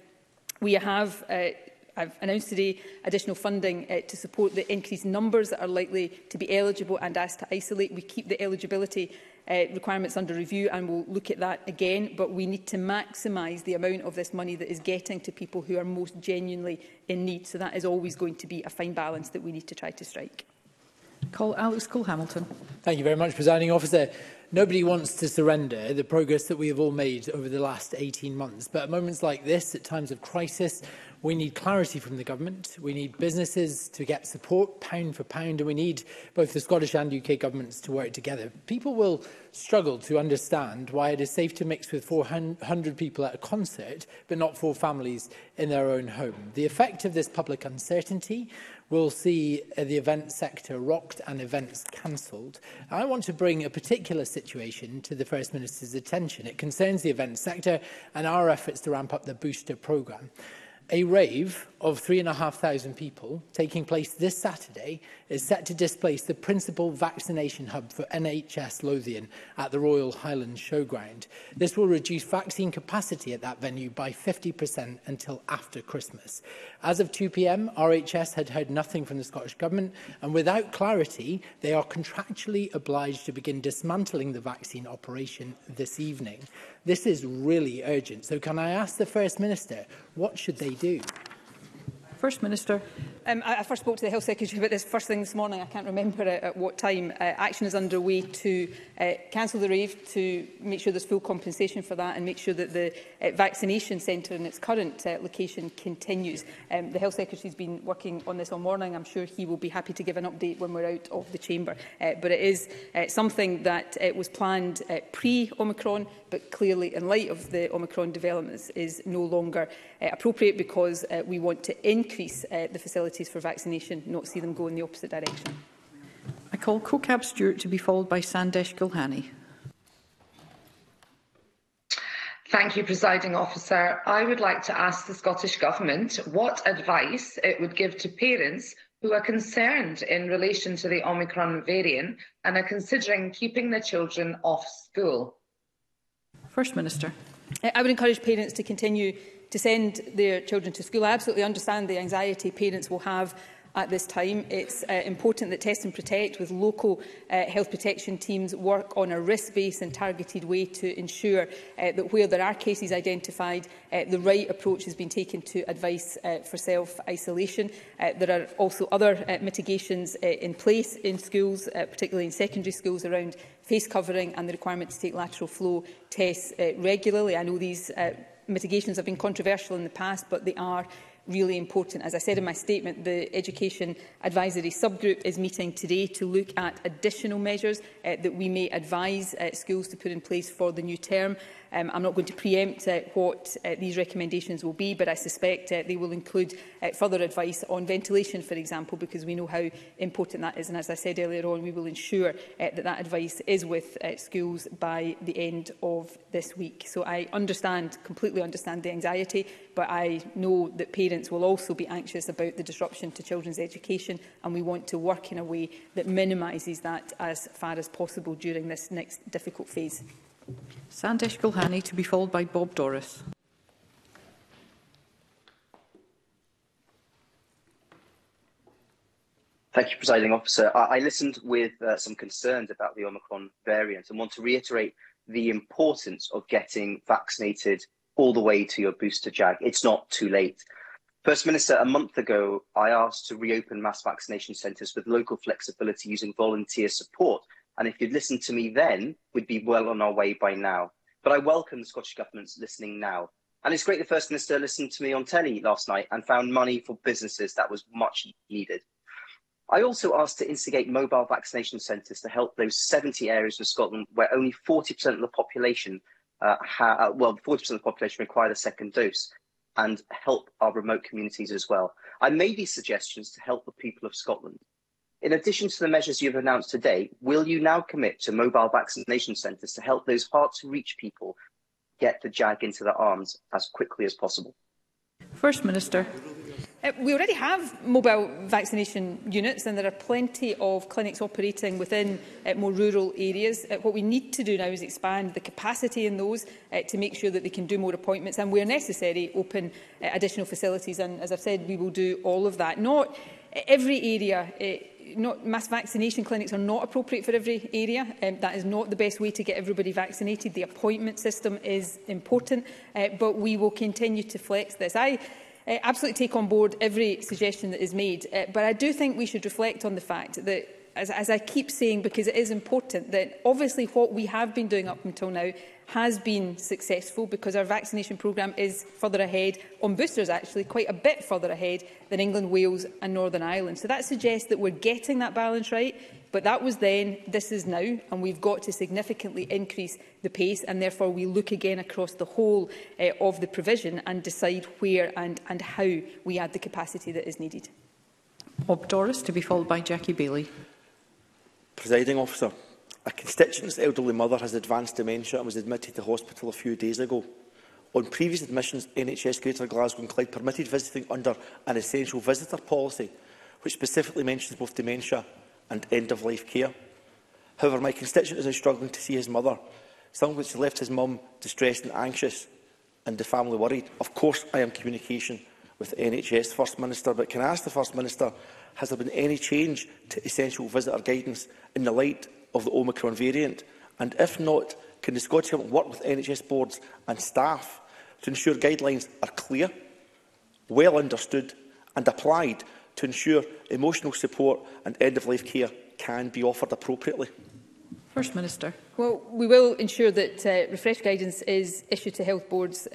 we have I've announced today additional funding to support the increased numbers that are likely to be eligible and asked to isolate. We keep the eligibility requirements under review and we'll look at that again, but we need to maximise the amount of this money that is getting to people who are most genuinely in need. So that is always going to be a fine balance that we need to try to strike. Alex Cole-Hamilton. Thank you very much, Presiding Officer. Nobody wants to surrender the progress that we have all made over the last 18 months. But at moments like this, at times of crisis, we need clarity from the government. We need businesses to get support, pound for pound, and we need both the Scottish and UK governments to work together. People will struggle to understand why it is safe to mix with 400 people at a concert, but not 4 families in their own home. The effect of this public uncertainty will see the event sector rocked and events cancelled. I want to bring a particular situation to the First Minister's attention. It concerns the event sector and our efforts to ramp up the booster programme. A rave of 3,500 people taking place this Saturday is set to displace the principal vaccination hub for NHS Lothian at the Royal Highland Showground. This will reduce vaccine capacity at that venue by 50% until after Christmas. As of 2 p.m, RHS had heard nothing from the Scottish Government, and without clarity, they are contractually obliged to begin dismantling the vaccine operation this evening. This is really urgent. So can I ask the First Minister, what should they do? First Minister. I first spoke to the Health Secretary about this first thing this morning. I can't remember at what time. Action is underway to cancel the rave, to make sure there's full compensation for that and make sure that the vaccination centre in its current location continues. The Health Secretary has been working on this all morning. I'm sure he will be happy to give an update when we're out of the chamber. But it is something that was planned pre-Omicron, but clearly in light of the Omicron developments is no longer appropriate because we want to increase the facilities for vaccination, not see them go in the opposite direction. I call CoCab Stewart to be followed by Sandesh Gulhani. Thank you, Presiding Officer. I would like to ask the Scottish Government what advice it would give to parents who are concerned in relation to the Omicron variant and are considering keeping their children off school? First Minister. I would encourage parents to continue to send their children to school. I absolutely understand the anxiety parents will have at this time. It's important that Test and Protect with local health protection teams work on a risk-based and targeted way to ensure that where there are cases identified, the right approach has been taken to advice for self-isolation. There are also other mitigations in place in schools, particularly in secondary schools, around face covering and the requirement to take lateral flow tests regularly. I know these mitigations have been controversial in the past, but they are really important. As I said in my statement, the Education Advisory Subgroup is meeting today to look at additional measures that we may advise schools to put in place for the new term. I'm not going to preempt what these recommendations will be, but I suspect they will include further advice on ventilation, for example, because we know how important that is. And as I said earlier on, we will ensure that that advice is with schools by the end of this week. So I completely understand the anxiety, but I know that parents will also be anxious about the disruption to children's education, and we want to work in a way that minimises that as far as possible during this next difficult phase. Sandesh Gulhani, to be followed by Bob Doris. Thank you, Presiding Officer. I listened with some concerns about the Omicron variant and want to reiterate the importance of getting vaccinated all the way to your booster jab. It's not too late. First Minister, a month ago, I asked to reopen mass vaccination centres with local flexibility using volunteer support. And if you'd listened to me then, we'd be well on our way by now. But I welcome the Scottish Government's listening now. And it's great the First Minister listened to me on telly last night and found money for businesses that was much needed. I also asked to instigate mobile vaccination centres to help those 70 areas of Scotland where only 40% of the population 40% of the population require the second dose, and help our remote communities as well. I made these suggestions to help the people of Scotland. In addition to the measures you've announced today, will you now commit to mobile vaccination centres to help those hard-to-reach people get the jab into their arms as quickly as possible? First Minister. We already have mobile vaccination units, and there are plenty of clinics operating within more rural areas. What we need to do now is expand the capacity in those to make sure that they can do more appointments and, where necessary, open additional facilities. And as I've said, we will do all of that. Not every area. Mass vaccination clinics are not appropriate for every area. That is not the best way to get everybody vaccinated. The appointment system is important, but we will continue to flex this. I absolutely take on board every suggestion that is made, but I do think we should reflect on the fact that, as I keep saying, because it is important, that obviously what we have been doing up until now has been successful, because our vaccination programme is further ahead, on boosters actually, quite a bit further ahead than England, Wales and Northern Ireland. So that suggests that we're getting that balance right, but that was then, this is now, and we've got to significantly increase the pace, and therefore we look again across the whole of the provision and decide where and how we add the capacity that is needed. Bob Doris, to be followed by Jackie Bailey. Presiding Officer, a constituent's elderly mother has advanced dementia and was admitted to hospital a few days ago. On previous admissions, NHS Greater Glasgow and Clyde permitted visiting under an essential visitor policy, which specifically mentions both dementia and end-of-life care. However, my constituent is now struggling to see his mother, something which left his mum distressed and anxious, and the family worried. Of course, I am in communication with the NHS First Minister, but can I ask the First Minister, has there been any change to essential visitor guidance in the light of the Omicron variant? And if not, can the Scottish Government work with NHS boards and staff to ensure guidelines are clear, well understood and applied to ensure emotional support and end-of-life care can be offered appropriately? First Minister. Well, we will ensure that refreshed guidance is issued to health boards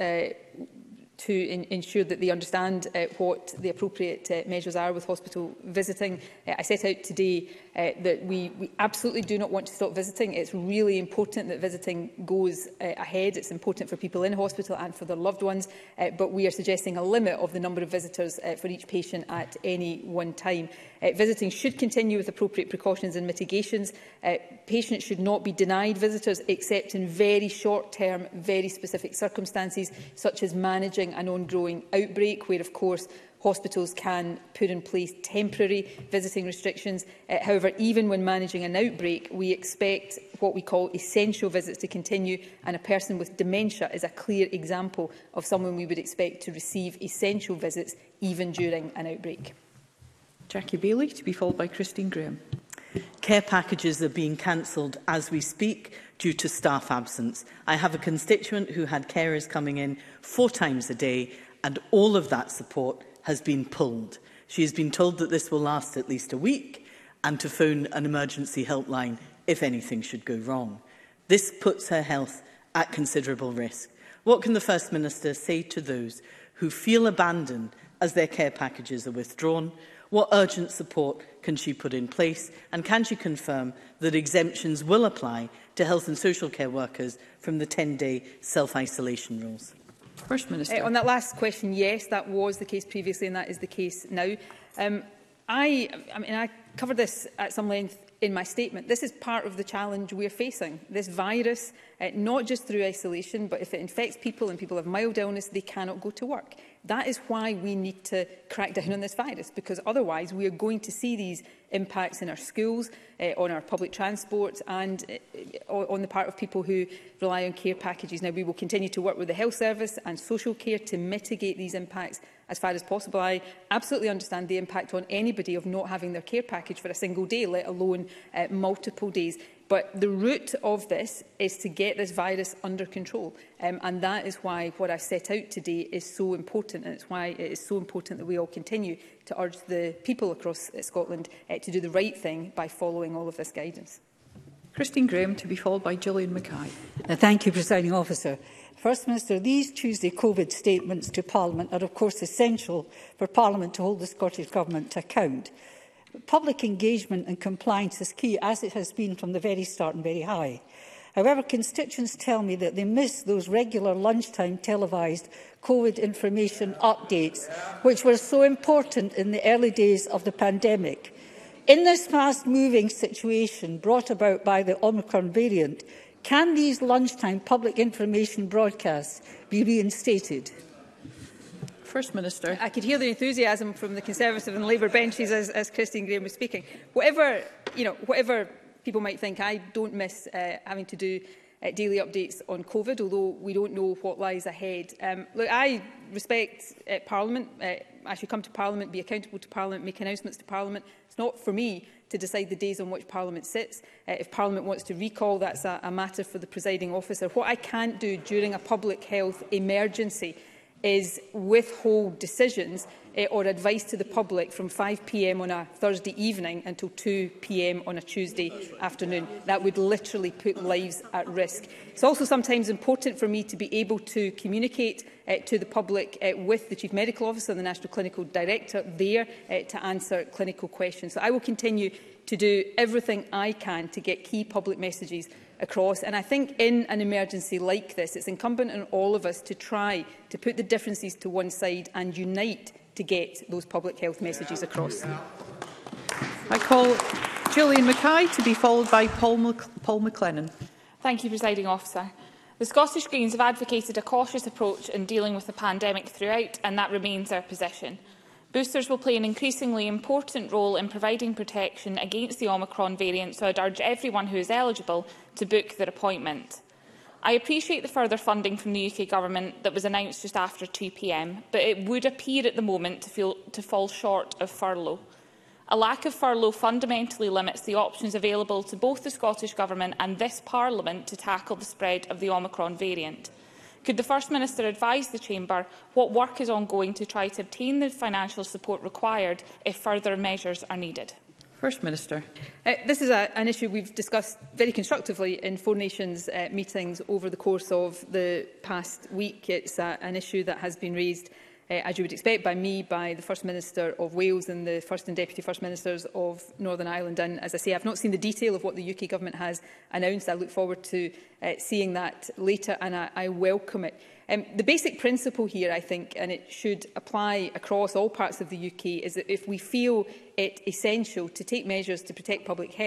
to ensure that they understand what the appropriate measures are with hospital visiting. I set out today that we absolutely do not want to stop visiting. It's really important that visiting goes ahead. It's important for people in hospital and for their loved ones, but we are suggesting a limit of the number of visitors for each patient at any one time. Visiting should continue with appropriate precautions and mitigations. Patients should not be denied visitors except in very short-term, very specific circumstances, such as managing during an ongoing outbreak, where, of course, hospitals can put in place temporary visiting restrictions. However, even when managing an outbreak, we expect what we call essential visits to continue, and a person with dementia is a clear example of someone we would expect to receive essential visits even during an outbreak. Jackie Bailey, to be followed by Christine Graham. Care packages are being cancelled as we speak due to staff absence. I have a constituent who had carers coming in 4 times a day, and all of that support has been pulled. She has been told that this will last at least a week and to phone an emergency helpline if anything should go wrong. This puts her health at considerable risk. What can the First Minister say to those who feel abandoned as their care packages are withdrawn? What urgent support can she put in place? And can she confirm that exemptions will apply to health and social care workers from the 10-day self-isolation rules? First Minister. On that last question, yes, that was the case previously and that is the case now. I covered this at some length in my statement. This is part of the challenge we are facing. This virus, not just through isolation, but if it infects people and people have mild illness, they cannot go to work. That is why we need to crack down on this virus, because otherwise we are going to see these impacts in our schools, on our public transport and on the part of people who rely on care packages. Now, we will continue to work with the health service and social care to mitigate these impacts as far as possible. I absolutely understand the impact on anybody of not having their care package for a single day, let alone multiple days. But the root of this is to get this virus under control. And that is why what I set out today is so important. And it's why it is so important that we all continue to urge the people across Scotland to do the right thing by following all of this guidance. Christine Graham, to be followed by Gillian Mackay. Thank you, Presiding Officer. First Minister, these Tuesday COVID statements to Parliament are of course essential for Parliament to hold the Scottish Government to account. Public engagement and compliance is key, as it has been from the very start and very high. However, constituents tell me that they miss those regular lunchtime televised COVID information updates, which were so important in the early days of the pandemic. In this fast-moving situation brought about by the Omicron variant, can these lunchtime public information broadcasts be reinstated? First Minister. I could hear the enthusiasm from the Conservative and Labour benches as Christine Graham was speaking. Whatever people might think, I don't miss having to do daily updates on COVID, although we don't know what lies ahead. Look, I respect Parliament. I should come to Parliament, be accountable to Parliament, make announcements to Parliament. It's not for me to decide the days on which Parliament sits. If Parliament wants to recall, that's a matter for the presiding officer. What I can't do during a public health emergency is withhold decisions or advice to the public from 5 p.m. on a Thursday evening until 2 p.m. on a Tuesday afternoon. That would literally put lives at risk. It's also sometimes important for me to be able to communicate to the public with the Chief Medical Officer and the National Clinical Director there to answer clinical questions. So I will continue to do everything I can to get key public messages across. And I think in an emergency like this, it's incumbent on all of us to try to put the differences to one side and unite to get those public health messages across. I call Gillian Mackay to be followed by Paul McLennan. Thank you, Presiding Officer. The Scottish Greens have advocated a cautious approach in dealing with the pandemic throughout, and that remains our position. Boosters will play an increasingly important role in providing protection against the Omicron variant, so I'd urge everyone who is eligible to book their appointment. I appreciate the further funding from the UK Government that was announced just after 2 p.m, but it would appear at the moment to fall short of furlough. A lack of furlough fundamentally limits the options available to both the Scottish Government and this Parliament to tackle the spread of the Omicron variant. Could the First Minister advise the Chamber what work is ongoing to try to obtain the financial support required if further measures are needed? First Minister. This is an issue we've discussed very constructively in Four Nations meetings over the course of the past week. It's an issue that has been raised, as you would expect, by me, by the First Minister of Wales and the First and Deputy First Ministers of Northern Ireland. And as I say, I've not seen the detail of what the UK Government has announced. I look forward to seeing that later, and I welcome it. The basic principle here, I think, and it should apply across all parts of the UK, is that if we feel it essential to take measures to protect public health,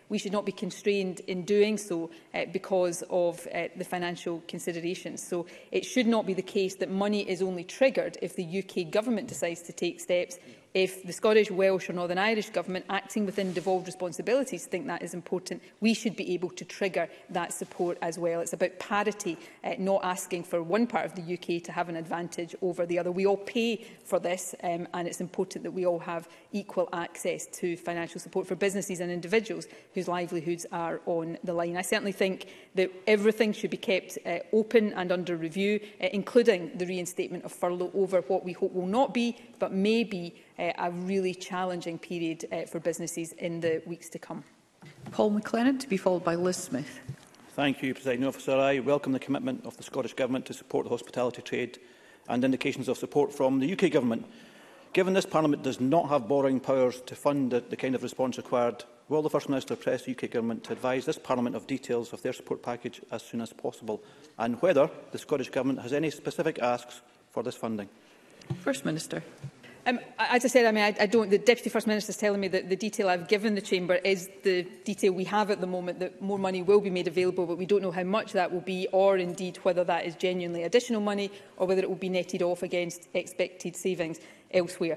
we should not be constrained in doing so because of the financial considerations. So it should not be the case that money is only triggered if the UK Government decides to take steps. If the Scottish, Welsh or Northern Irish Government, acting within devolved responsibilities, think that is important, we should be able to trigger that support as well. It's about parity, not asking for one part of the UK to have an advantage over the other. We all pay for this, and it's important that we all have equal access to financial support for businesses and individuals whose livelihoods are on the line. I certainly think that everything should be kept open and under review, including the reinstatement of furlough over what we hope will not be, but may be, a really challenging period for businesses in the weeks to come. Paul McLennan, to be followed by Liz Smith. Thank you, Presiding Officer. I welcome the commitment of the Scottish Government to support the hospitality trade and indications of support from the UK Government. Given this Parliament does not have borrowing powers to fund the kind of response required, will the First Minister press the UK Government to advise this Parliament of details of their support package as soon as possible, and whether the Scottish Government has any specific asks for this funding? First Minister. As I said, I don't. The Deputy First Minister is telling me that the detail I've given the Chamber is the detail we have at the moment, that more money will be made available, but we don't know how much that will be, or indeed whether that is genuinely additional money, or whether it will be netted off against expected savings elsewhere.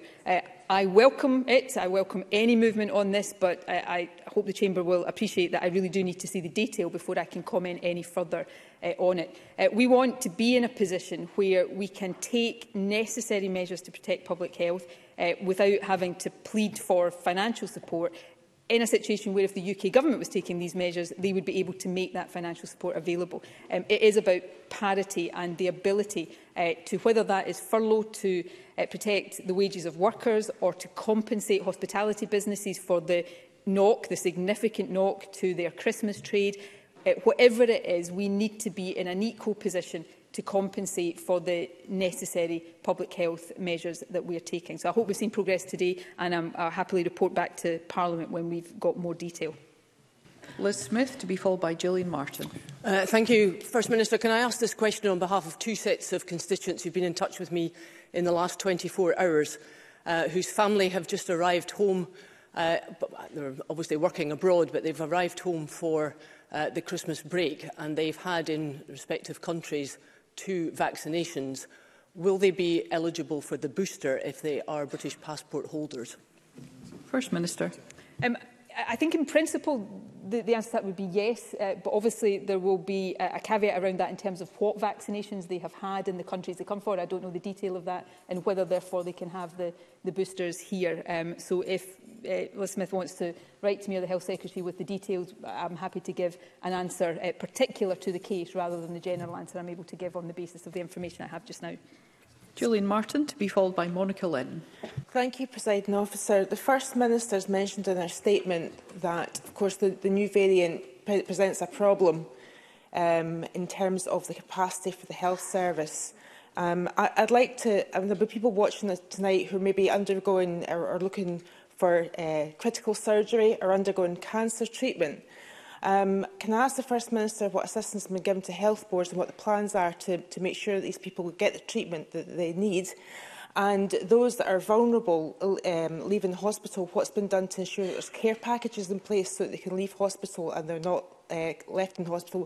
I welcome it. I welcome any movement on this, but I hope the Chamber will appreciate that I really do need to see the detail before I can comment any further on it. We want to be in a position where we can take necessary measures to protect public health without having to plead for financial support, in a situation where if the UK Government was taking these measures, they would be able to make that financial support available. It is about parity and the ability to, whether that is furlough to protect the wages of workers or to compensate hospitality businesses for the knock, the significant knock to their Christmas trade. Whatever it is, we need to be in an equal position to compensate for the necessary public health measures that we are taking. So I hope we've seen progress today, and I'll happily report back to Parliament when we've got more detail. Liz Smith, to be followed by Gillian Martin. Thank you. First Minister, can I ask this question on behalf of two sets of constituents who've been in touch with me in the last 24 hours, whose family have just arrived home. They're obviously working abroad, but they've arrived home for the Christmas break, and they've had in respective countries 2 vaccinations. Will they be eligible for the booster if they are British passport holders? First Minister. I think in principle the answer to that would be yes, but obviously there will be a caveat around that in terms of what vaccinations they have had in the countries they come for. I don't know the detail of that and whether therefore they can have the boosters here. So if Liz Smith wants to write to me or the Health Secretary with the details, I'm happy to give an answer particular to the case rather than the general answer I'm able to give on the basis of the information I have just now. Gillian Martin, to be followed by Monica Lennon. Thank you, Presiding Officer. The First Minister has mentioned in her statement that, of course, the new variant presents a problem in terms of the capacity for the health service. I'd like to, there'll be people watching this tonight who may be undergoing or looking for critical surgery or undergoing cancer treatment. Can I ask the First Minister what assistance has been given to health boards and what the plans are to make sure that these people get the treatment that they need? And those that are vulnerable leaving hospital, what's been done to ensure that there's care packages in place so that they can leave hospital and they're not left in hospital,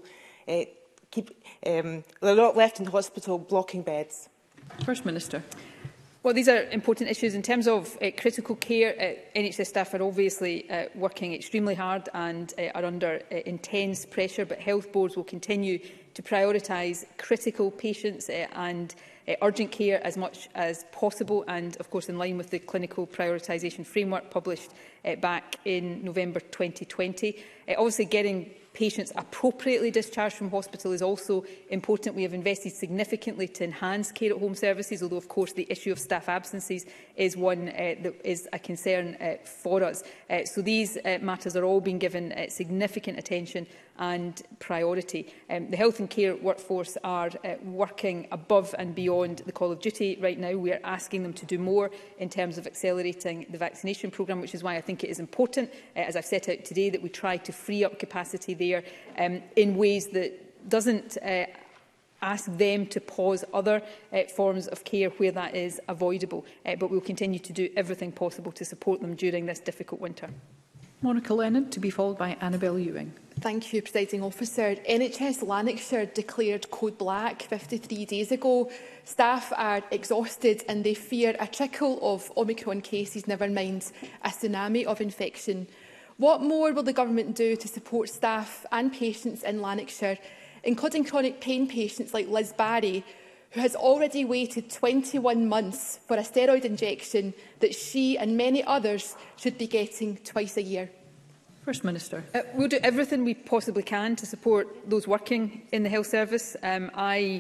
they're not left in hospital blocking beds? First Minister. Well, these are important issues. In terms of critical care, NHS staff are obviously working extremely hard and are under intense pressure, but health boards will continue to prioritise critical patients and urgent care as much as possible, and of course in line with the clinical prioritisation framework published back in November 2020. Obviously getting patients appropriately discharged from hospital is also important. We have invested significantly to enhance care at home services, although of course the issue of staff absences is one that is a concern for us. So these matters are all being given significant attention and priority. The health and care workforce are working above and beyond the call of duty right now. We are asking them to do more in terms of accelerating the vaccination programme, which is why I think it is important, as I've set out today, that we try to free up capacity there in ways that doesn't ask them to pause other forms of care where that is avoidable. But we'll continue to do everything possible to support them during this difficult winter. Monica Lennon, to be followed by Annabel Ewing. Thank you, Presiding Officer. NHS Lanarkshire declared code black 53 days ago. Staff are exhausted and they fear a trickle of Omicron cases, never mind a tsunami of infection. What more will the Government do to support staff and patients in Lanarkshire, including chronic pain patients like Liz Barry, who has already waited 21 months for a steroid injection that she and many others should be getting twice a year? First Minister. We'll do everything we possibly can to support those working in the health service. I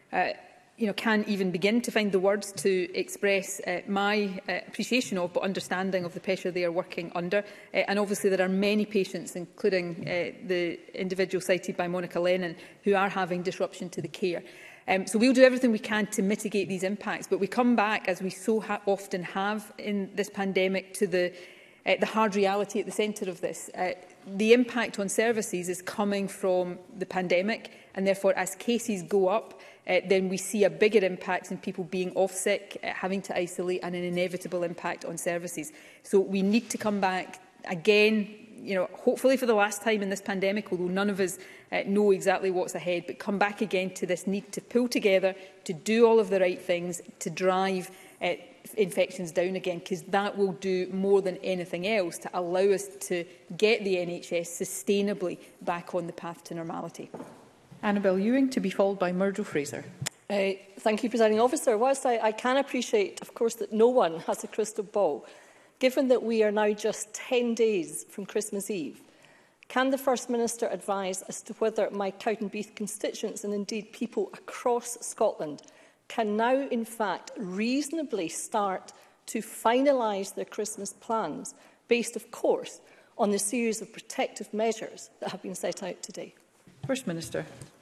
can't even begin to find the words to express my appreciation of, but understanding of the pressure they are working under. And obviously there are many patients, including the individual cited by Monica Lennon, who are having disruption to the care. So we'll do everything we can to mitigate these impacts, but we come back, as we so often have in this pandemic, to the hard reality at the centre of this. The impact on services is coming from the pandemic, and therefore as cases go up, then we see a bigger impact in people being off sick, having to isolate, and an inevitable impact on services. So we need to come back again, hopefully for the last time in this pandemic, although none of us know exactly what's ahead, but come back again to this need to pull together, to do all of the right things, to drive infections down again, because that will do more than anything else to allow us to get the NHS sustainably back on the path to normality. Annabel Ewing, to be followed by Murdo Fraser. Thank you, Presiding Officer. Whilst I can appreciate, of course, that no one has a crystal ball, given that we are now just 10 days from Christmas Eve, can the First Minister advise as to whether my Cowdenbeath constituents, and indeed people across Scotland, can now, in fact, reasonably start to finalise their Christmas plans, based, of course, on the series of protective measures that have been set out today? First Minister.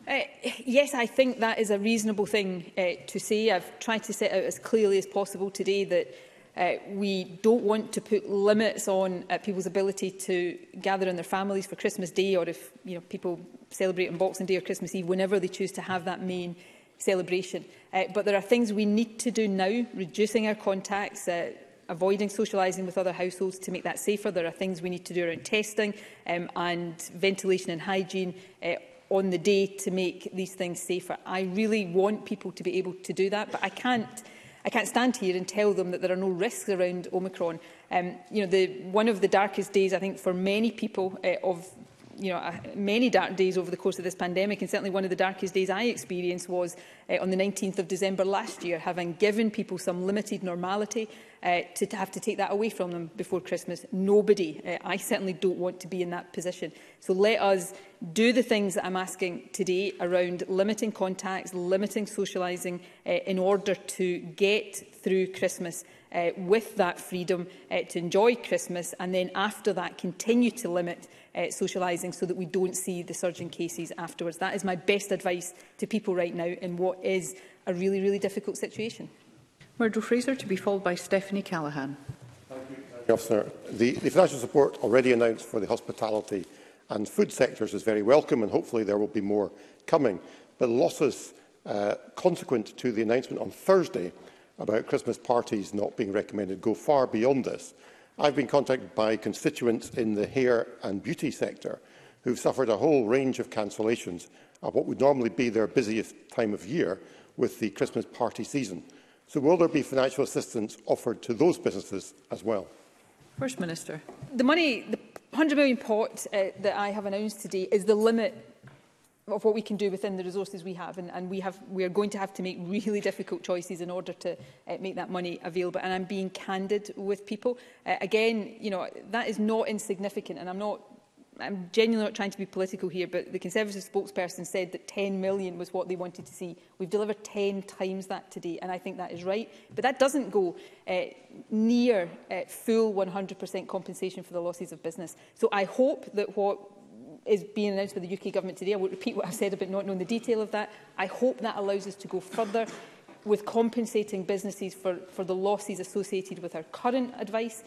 Yes, I think that is a reasonable thing to say. I've tried to set out as clearly as possible today that we don't want to put limits on people's ability to gather in their families for Christmas Day, or if people celebrate on Boxing Day or Christmas Eve, whenever they choose to have that main celebration. But there are things we need to do now, reducing our contacts, avoiding socialising with other households to make that safer. There are things we need to do around testing and ventilation and hygiene on the day to make these things safer. I really want people to be able to do that, but I can't stand here and tell them that there are no risks around Omicron. One of the darkest days, I think, for many people many dark days over the course of this pandemic, and certainly one of the darkest days I experienced was on the 19th of December last year, having given people some limited normality, to have to take that away from them before Christmas. Nobody, I certainly don't want to be in that position. So let us do the things that I'm asking today around limiting contacts, limiting socialising, in order to get through Christmas with that freedom to enjoy Christmas, and then after that continue to limit socialising so that we don't see the surge in cases afterwards. That is my best advice to people right now in what is a really, really difficult situation. Murdo Fraser, to be followed by Stephanie Callaghan. Thank you, Officer. The financial support already announced for the hospitality and food sectors is very welcome, and hopefully there will be more coming. But losses consequent to the announcement on Thursday about Christmas parties not being recommended go far beyond this. I've been contacted by constituents in the hair and beauty sector who have suffered a whole range of cancellations of what would normally be their busiest time of year with the Christmas party season. So will there be financial assistance offered to those businesses as well? First Minister. The money, the £100 million pot that I have announced today is the limit of what we can do within the resources we have, and we are going to have to make really difficult choices in order to make that money available. And I'm being candid with people. Again, that is not insignificant, and I'm genuinely not trying to be political here, but the Conservative spokesperson said that 10 million was what they wanted to see. We've delivered 10 times that today, and I think that is right. But that doesn't go near full 100% compensation for the losses of business. So I hope that what is being announced by the UK Government today, I won't repeat what I've said about not knowing the detail of that. I hope that allows us to go further with compensating businesses for the losses associated with our current advice.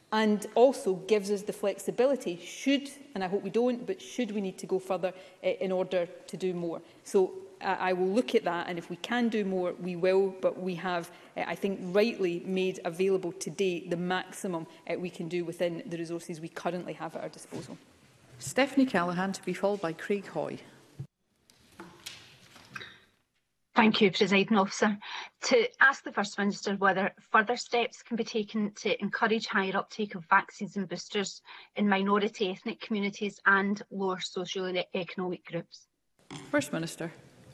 and also gives us the flexibility, should, and I hope we don't, but should we need to go further in order to do more. So I will look at that, and if we can do more, we will, but we have, I think, rightly made available today the maximum we can do within the resources we currently have at our disposal. Stephanie Callaghan, to be followed by Craig Hoy. Thank you, Presiding Officer. To ask the First Minister whether further steps can be taken to encourage higher uptake of vaccines and boosters in minority ethnic communities and lower socio-economic groups. First Minister.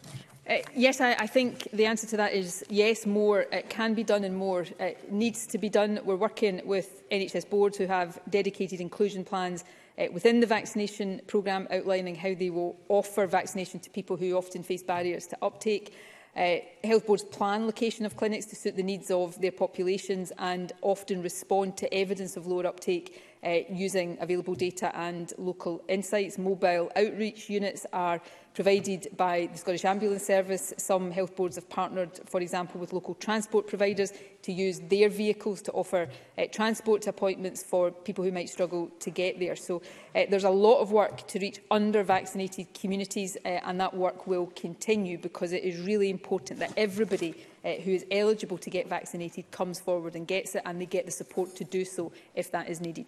Yes, I think the answer to that is yes, more can be done and more needs to be done. We're working with NHS boards who have dedicated inclusion plans within the vaccination programme, outlining how they will offer vaccination to people who often face barriers to uptake. Health boards plan location of clinics to suit the needs of their populations and often respond to evidence of lower uptake using available data and local insights. Mobile outreach units are provided by the Scottish Ambulance Service. Some health boards have partnered, for example, with local transport providers to use their vehicles to offer transport to appointments for people who might struggle to get there. So there's a lot of work to reach under-vaccinated communities, and that work will continue, because it is really important that everybody who is eligible to get vaccinated comes forward and gets it, and they get the support to do so if that is needed.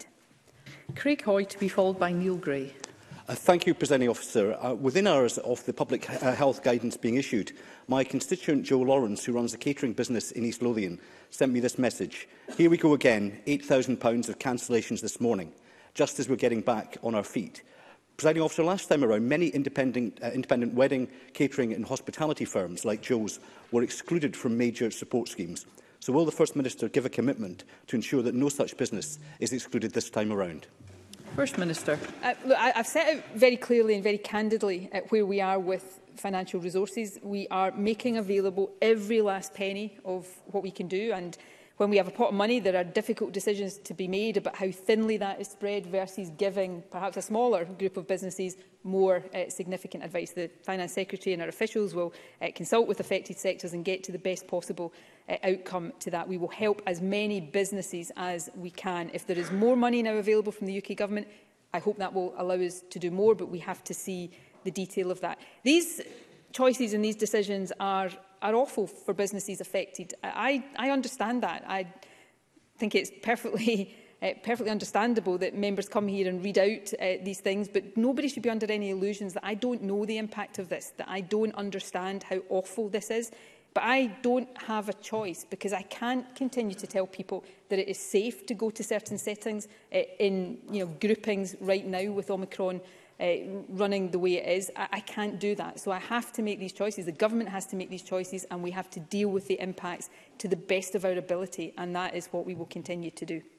Craig Hoy, to be followed by Neil Gray. Thank you, Presiding Officer. Within hours of the public health guidance being issued, my constituent Joe Lawrence, who runs a catering business in East Lothian, sent me this message. Here we go again, £8,000 of cancellations this morning, just as we're getting back on our feet. Presiding Officer, last time around, many independent wedding, catering and hospitality firms like Joe's were excluded from major support schemes. So will the First Minister give a commitment to ensure that no such business is excluded this time around? First Minister. Look, I've set out very clearly and very candidly where we are with financial resources. We are making available every last penny of what we can do, and when we have a pot of money, there are difficult decisions to be made about how thinly that is spread versus giving perhaps a smaller group of businesses more significant advice. The Finance Secretary and our officials will consult with affected sectors and get to the best possible outcome to that. We will help as many businesses as we can. If there is more money now available from the UK Government, I hope that will allow us to do more, but we have to see the detail of that. These choices and these decisions are awful for businesses affected. I understand that. I think it's perfectly understandable that members come here and read out these things, but nobody should be under any illusions that I don't know the impact of this, that I don't understand how awful this is. But I don't have a choice, because I can't continue to tell people that it is safe to go to certain settings in groupings right now with Omicron running the way it is. I can't do that. So I have to make these choices. The government has to make these choices, and we have to deal with the impacts to the best of our ability, and that is what we will continue to do.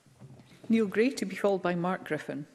Neil Gray, to be followed by Mark Griffin.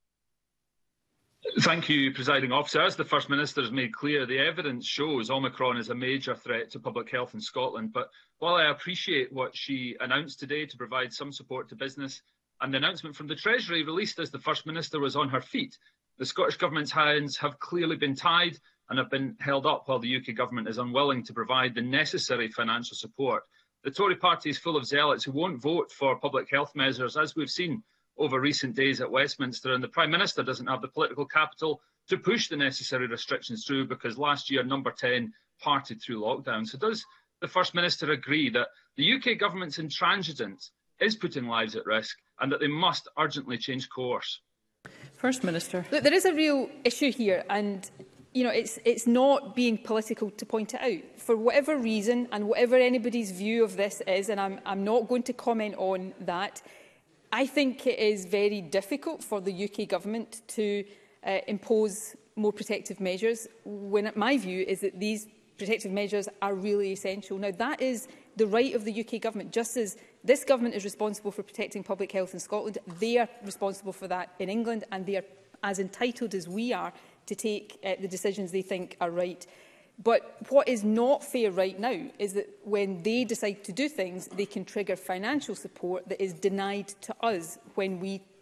Thank you, Presiding Officer. As the First Minister has made clear, the evidence shows Omicron is a major threat to public health in Scotland. But while I appreciate what she announced today to provide some support to business, and the announcement from the Treasury released as the First Minister was on her feet, the Scottish Government's hands have clearly been tied and have been held up while the UK Government is unwilling to provide the necessary financial support. The Tory party is full of zealots who won't vote for public health measures, as we've seen over recent days at Westminster, and the Prime Minister doesn't have the political capital to push the necessary restrictions through, because last year Number 10 partied through lockdown. So does the First Minister agree that the UK Government's intransigence is putting lives at risk and that they must urgently change course? First Minister. Look, there is a real issue here, and it's not being political to point it out. For whatever reason and whatever anybody's view of this is, and I'm not going to comment on that, I think it is very difficult for the UK Government to impose more protective measures, when my view is that these protective measures are really essential. Now, that is the right of the UK Government. Just as this Government is responsible for protecting public health in Scotland, they are responsible for that in England, and they are as entitled as we are to take the decisions they think are right. But what is not fair right now is that when they decide to do things, they can trigger financial support that is denied to us when we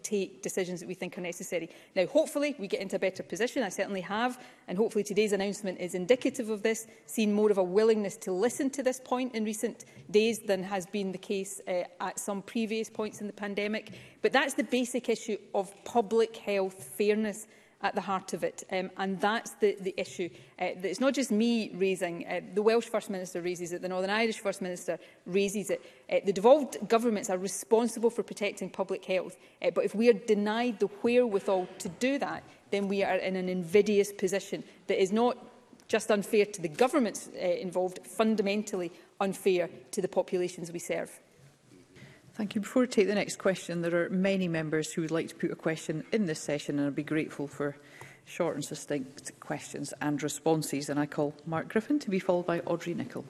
take decisions that we think are necessary. Now, hopefully, we get into a better position. I certainly have, and hopefully today's announcement is indicative of this, seen more of a willingness to listen to this point in recent days than has been the case at some previous points in the pandemic. But that's the basic issue of public health fairness at the heart of it, and that's the issue. It's not just me raising, the Welsh First Minister raises it, the Northern Irish First Minister raises it. The devolved governments are responsible for protecting public health, but if we are denied the wherewithal to do that, then we are in an invidious position that is not just unfair to the governments involved, fundamentally unfair to the populations we serve. Thank you. Before I take the next question, there are many members who would like to put a question in this session, and I'd be grateful for short and succinct questions and responses. And I call Mark Griffin to be followed by Audrey Nicholl.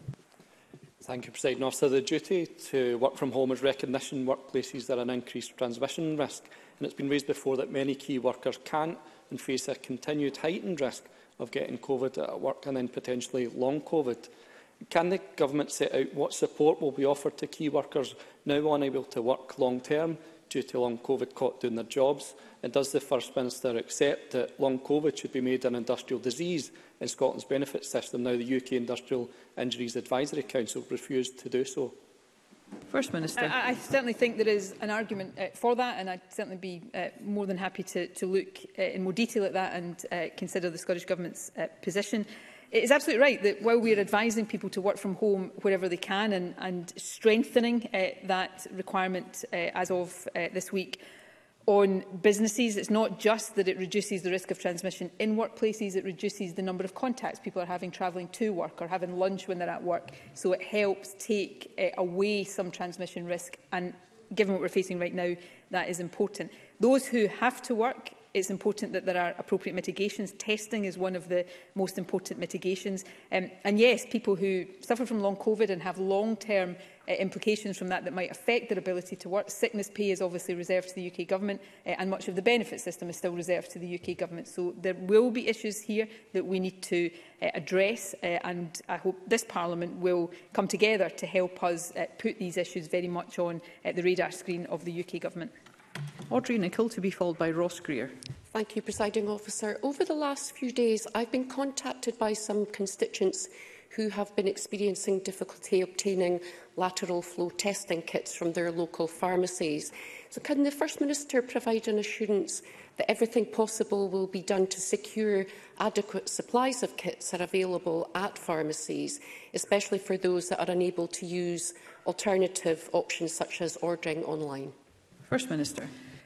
Thank you, President Officer. The duty to work from home is recognition in workplaces that are an increased transmission risk. And it's been raised before that many key workers can't and face a continued heightened risk of getting COVID at work and then potentially long COVID. Can the Government set out what support will be offered to key workers now unable to work long term due to long COVID caught doing their jobs? And does the First Minister accept that long COVID should be made an industrial disease in Scotland's benefit system now the UK Industrial Injuries Advisory Council refused to do so? First Minister. I certainly think there is an argument for that, and I'd certainly be more than happy to look in more detail at that and consider the Scottish Government's position. It is absolutely right that while we are advising people to work from home wherever they can and strengthening that requirement as of this week on businesses, it's not just that it reduces the risk of transmission in workplaces, it reduces the number of contacts people are having travelling to work or having lunch when they're at work. So it helps take away some transmission risk, and given what we're facing right now, that is important. Those who have to work, it's important that there are appropriate mitigations. Testing is one of the most important mitigations. And yes, people who suffer from long COVID and have long-term implications from that might affect their ability to work. Sickness pay is obviously reserved to the UK Government, and much of the benefit system is still reserved to the UK Government. So there will be issues here that we need to address, and I hope this Parliament will come together to help us put these issues very much on the radar screen of the UK Government. Audrey Nicholl to be followed by Ross Greer. Thank you, Presiding Officer. Over the last few days, I've been contacted by some constituents who have been experiencing difficulty obtaining lateral flow testing kits from their local pharmacies. So can the First Minister provide an assurance that everything possible will be done to secure adequate supplies of kits are available at pharmacies, especially for those that are unable to use alternative options such as ordering online? First Minister.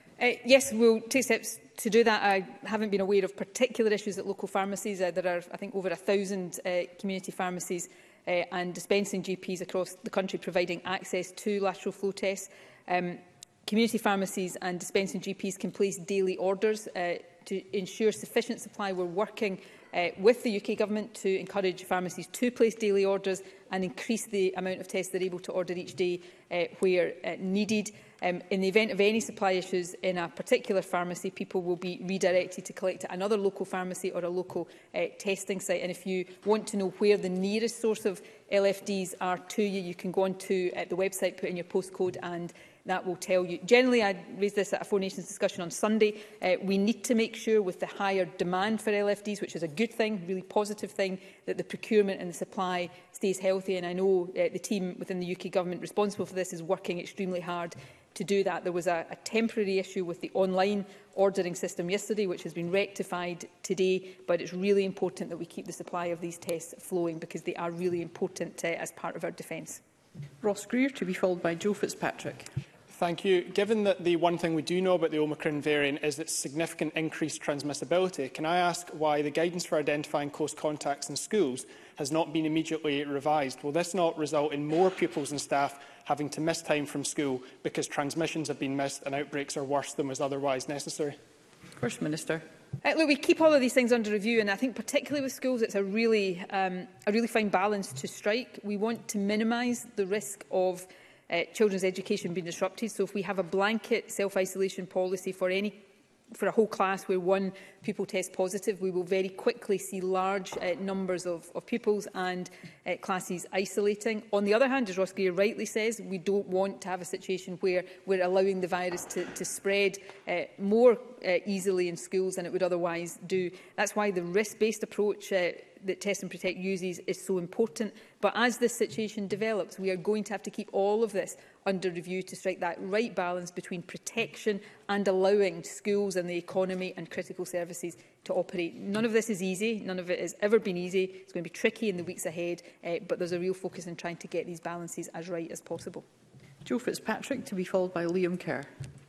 Yes, we'll take steps to do that. I haven't been aware of particular issues at local pharmacies. There are, I think, over 1,000 community pharmacies and dispensing GPs across the country providing access to lateral flow tests. Community pharmacies and dispensing GPs can place daily orders to ensure sufficient supply. We're working with the UK Government to encourage pharmacies to place daily orders and increase the amount of tests they're able to order each day where needed. In the event of any supply issues in a particular pharmacy, people will be redirected to collect at another local pharmacy or a local testing site. And if you want to know where the nearest source of LFDs are to you, you can go on to the website, put in your postcode, and that will tell you. Generally, I raised this at a Four Nations discussion on Sunday. We need to make sure, with the higher demand for LFDs, which is a good thing, really positive thing, that the procurement and the supply stays healthy. And I know the team within the UK Government responsible for this is working extremely hard to do that. There was a temporary issue with the online ordering system yesterday, which has been rectified today, but it's really important that we keep the supply of these tests flowing because they are really important as part of our defence. Ross Greer to be followed by Joe Fitzpatrick. Thank you. Given that the one thing we do know about the Omicron variant is its significant increased transmissibility, can I ask why the guidance for identifying close contacts in schools has not been immediately revised? Will this not result in more pupils and staff having to miss time from school because transmissions have been missed and outbreaks are worse than was otherwise necessary? First Minister. Look, we keep all of these things under review, and I think particularly with schools it's a really fine balance to strike. We want to minimise the risk of children's education being disrupted. So if we have a blanket self-isolation policy for any for a whole class where one pupil tests positive, we will very quickly see large numbers of pupils and classes isolating. On the other hand, as Ross Greer rightly says, we don't want to have a situation where we're allowing the virus to spread more easily in schools than it would otherwise do. That's why the risk-based approach that Test and Protect uses is so important. But as this situation develops, we are going to have to keep all of this under review to strike that right balance between protection and allowing schools and the economy and critical services to operate. None of this is easy. None of it has ever been easy. It's going to be tricky in the weeks ahead, but there's a real focus in trying to get these balances as right as possible. Joe Fitzpatrick, to be followed by Liam Kerr.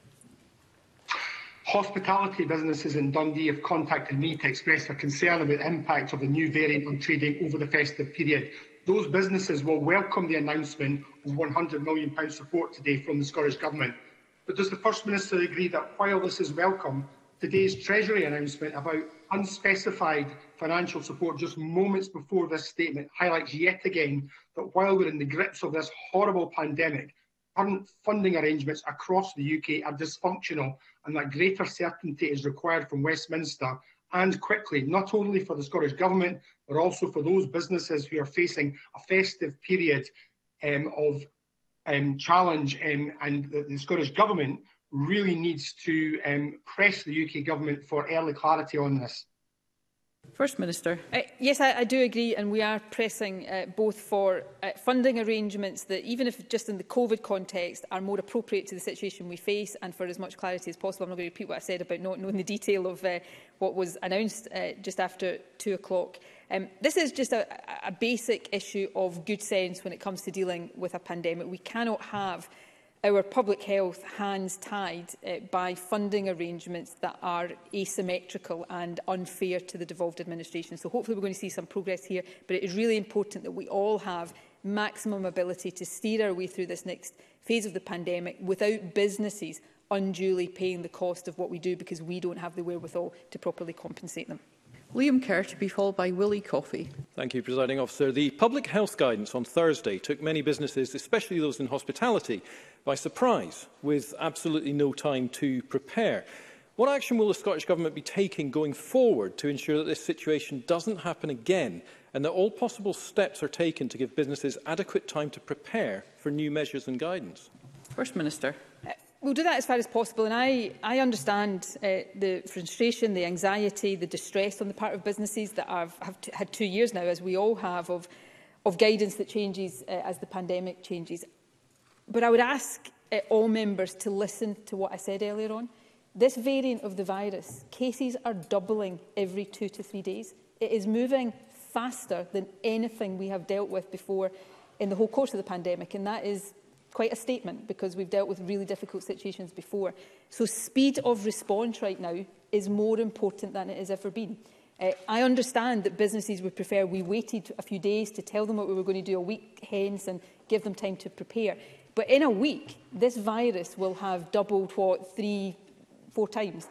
Hospitality businesses in Dundee have contacted me to express their concern about the impact of the new variant on trading over the festive period. Those businesses will welcome the announcement of £100 million support today from the Scottish Government. But does the First Minister agree that while this is welcome, today's Treasury announcement about unspecified financial support just moments before this statement highlights yet again that while we're in the grips of this horrible pandemic, current funding arrangements across the UK are dysfunctional and that greater certainty is required from Westminster and quickly, not only for the Scottish Government, but also for those businesses who are facing a festive period of challenge, and the Scottish Government really needs to press the UK Government for early clarity on this. First Minister. Yes, I do agree, and we are pressing both for funding arrangements that, even if just in the COVID context, are more appropriate to the situation we face, and for as much clarity as possible. I'm not going to repeat what I said about not knowing the detail of what was announced just after 2 o'clock. This is just a basic issue of good sense when it comes to dealing with a pandemic. We cannot have our public health hands tied by funding arrangements that are asymmetrical and unfair to the devolved administration. So hopefully we're going to see some progress here, but it is really important that we all have maximum ability to steer our way through this next phase of the pandemic without businesses unduly paying the cost of what we do because we don't have the wherewithal to properly compensate them. Liam Kerr, to be followed by Willie Coffey. Thank you, Presiding Officer. The public health guidance on Thursday took many businesses, especially those in hospitality, by surprise, with absolutely no time to prepare. What action will the Scottish Government be taking going forward to ensure that this situation doesn't happen again and that all possible steps are taken to give businesses adequate time to prepare for new measures and guidance? First Minister. We'll do that as far as possible, and I understand the frustration, the anxiety, the distress on the part of businesses that have had 2 years now, as we all have, of guidance that changes as the pandemic changes. But I would ask all members to listen to what I said earlier on. This variant of the virus, cases are doubling every 2 to 3 days. It is moving faster than anything we have dealt with before in the whole course of the pandemic, and that is quite a statement because we've dealt with really difficult situations before. So speed of response right now is more important than it has ever been. I understand that businesses would prefer we waited a few days to tell them what we were going to do a week hence and give them time to prepare. But in a week, this virus will have doubled, 3-4 times,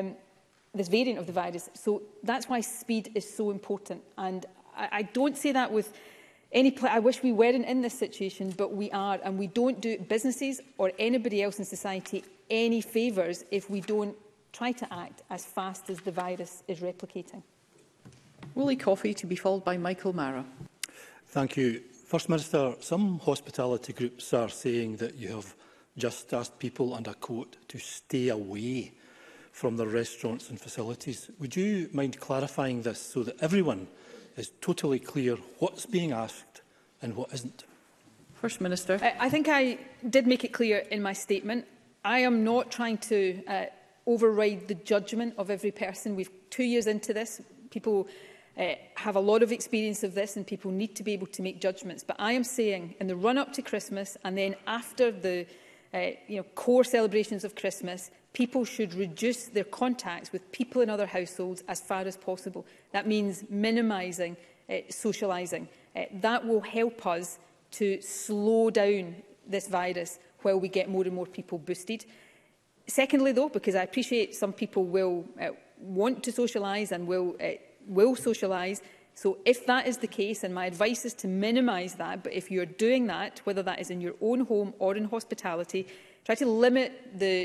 this variant of the virus. So that's why speed is so important. And I don't say that with I wish we weren't in this situation, but we are, and we don't do businesses or anybody else in society any favours if we don't try to act as fast as the virus is replicating. Willie Coffey, to be followed by Michael Mara. Thank you. First Minister, some hospitality groups are saying that you have just asked people, and I quote, to stay away from their restaurants and facilities. Would you mind clarifying this so that everyone is totally clear what's being asked and what isn't? First Minister. I think I did make it clear in my statement. I am not trying to override the judgment of every person. We've 2 years into this. People have a lot of experience of this and people need to be able to make judgments. But I am saying in the run-up to Christmas and then after the core celebrations of Christmas, people should reduce their contacts with people in other households as far as possible. That means minimising socialising. That will help us to slow down this virus while we get more and more people boosted. Secondly, though, because I appreciate some people will want to socialise and will socialise, so if that is the case, and my advice is to minimise that, but if you're doing that, whether that is in your own home or in hospitality, try to limit the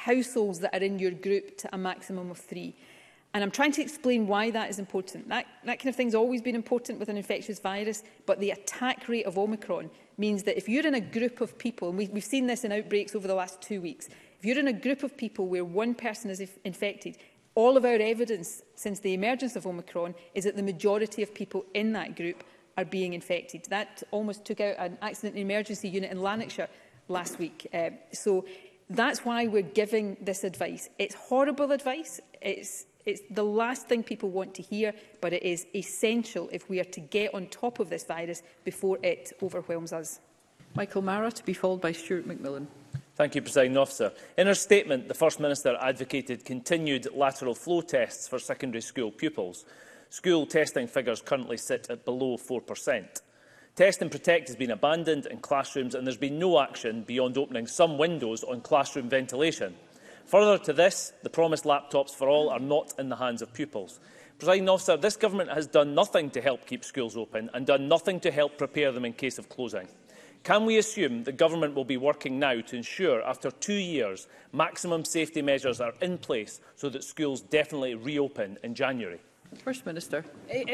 households that are in your group to a maximum of 3. And I'm trying to explain why that is important. That kind of thing's always been important with an infectious virus, but the attack rate of Omicron means that if you're in a group of people, and we've seen this in outbreaks over the last 2 weeks, if you're in a group of people where one person is infected, all of our evidence since the emergence of Omicron is that the majority of people in that group are being infected. That almost took out an accident and emergency unit in Lanarkshire last week. So that's why we're giving this advice. It's horrible advice. It's the last thing people want to hear, but it is essential if we are to get on top of this virus before it overwhelms us. Michael Mara, to be followed by Stuart McMillan. Thank you, Presiding Officer. In her statement, the First Minister advocated continued lateral flow tests for secondary school pupils. School testing figures currently sit at below 4%. Test and Protect has been abandoned in classrooms and there has been no action beyond opening some windows on classroom ventilation. Further to this, the promised laptops for all are not in the hands of pupils. Presiding Officer, this government has done nothing to help keep schools open and done nothing to help prepare them in case of closing. Can we assume the government will be working now to ensure, after 2 years, maximum safety measures are in place so that schools definitely reopen in January? First Minister.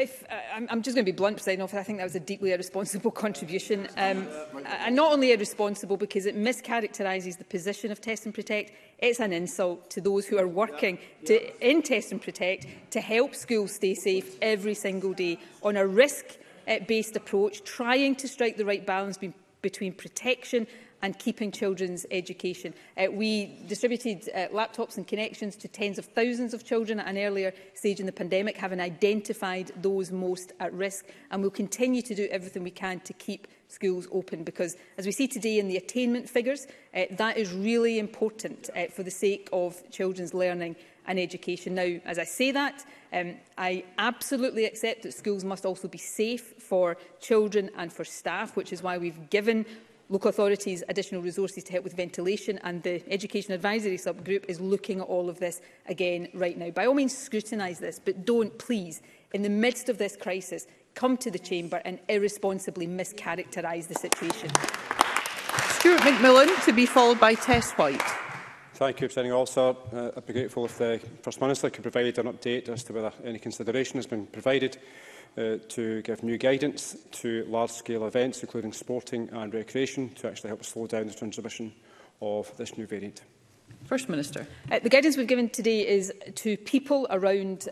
I'm just going to be blunt, Presiding Officer. I think that was a deeply irresponsible contribution. And not only irresponsible because it mischaracterises the position of Test and Protect, it's an insult to those who are working in Test and Protect to help schools stay safe every single day on a risk-based approach, trying to strike the right balance between protection and keeping children's education. We distributed laptops and connections to tens of thousands of children at an earlier stage in the pandemic, having identified those most at risk, and we'll continue to do everything we can to keep schools open, because as we see today in the attainment figures, that is really important for the sake of children's learning and education. Now, as I say that, I absolutely accept that schools must also be safe for children and for staff, which is why we've given local authorities additional resources to help with ventilation, and the Education Advisory Subgroup is looking at all of this again right now. By all means, scrutinise this, but don't, please, in the midst of this crisis, come to the Chamber and irresponsibly mischaracterise the situation. Stuart McMillan, to be followed by Tess White. Thank you, Presiding Officer. I'd be grateful if the First Minister could provide an update as to whether any consideration has been provided to give new guidance to large-scale events, including sporting and recreation, to actually help slow down the transmission of this new variant. First Minister. The guidance we've given today is to people around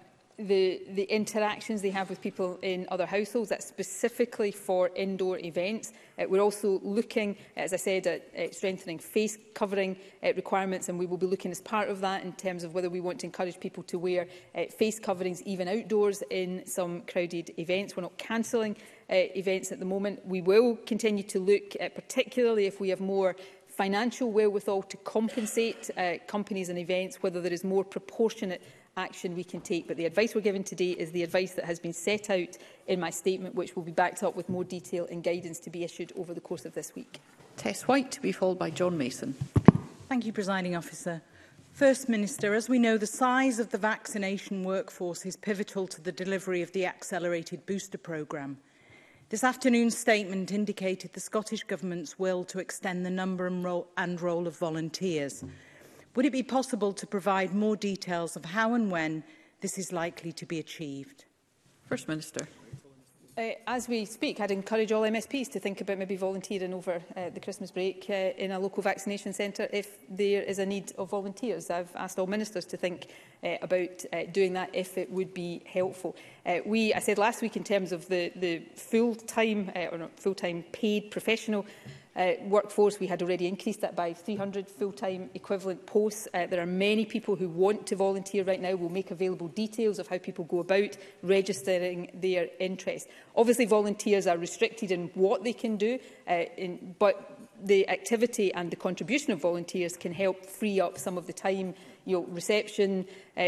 the interactions they have with people in other households. That's specifically for indoor events. We're also looking, as I said, at strengthening face covering requirements, and we will be looking as part of that in terms of whether we want to encourage people to wear face coverings even outdoors in some crowded events. We're not cancelling events at the moment. We will continue to look, particularly if we have more financial wherewithal to compensate companies and events, whether there is more proportionate action we can take. But the advice we're given today is the advice that has been set out in my statement, which will be backed up with more detail and guidance to be issued over the course of this week. Tess White, to be followed by John Mason. Thank you, Presiding Officer. First Minister, as we know, the size of the vaccination workforce is pivotal to the delivery of the accelerated booster programme. This afternoon's statement indicated the Scottish Government's will to extend the number and role of volunteers. Would it be possible to provide more details of how and when this is likely to be achieved? First Minister. As we speak, I'd encourage all MSPs to think about maybe volunteering over the Christmas break in a local vaccination centre if there is a need of volunteers. I've asked all ministers to think about doing that if it would be helpful. I said last week in terms of the full-time or not full-time paid professional workforce, we had already increased that by 300 full-time equivalent posts. There are many people who want to volunteer right now. We'll make available details of how people go about registering their interest. Obviously, volunteers are restricted in what they can do, but the activity and the contribution of volunteers can help free up some of the time, reception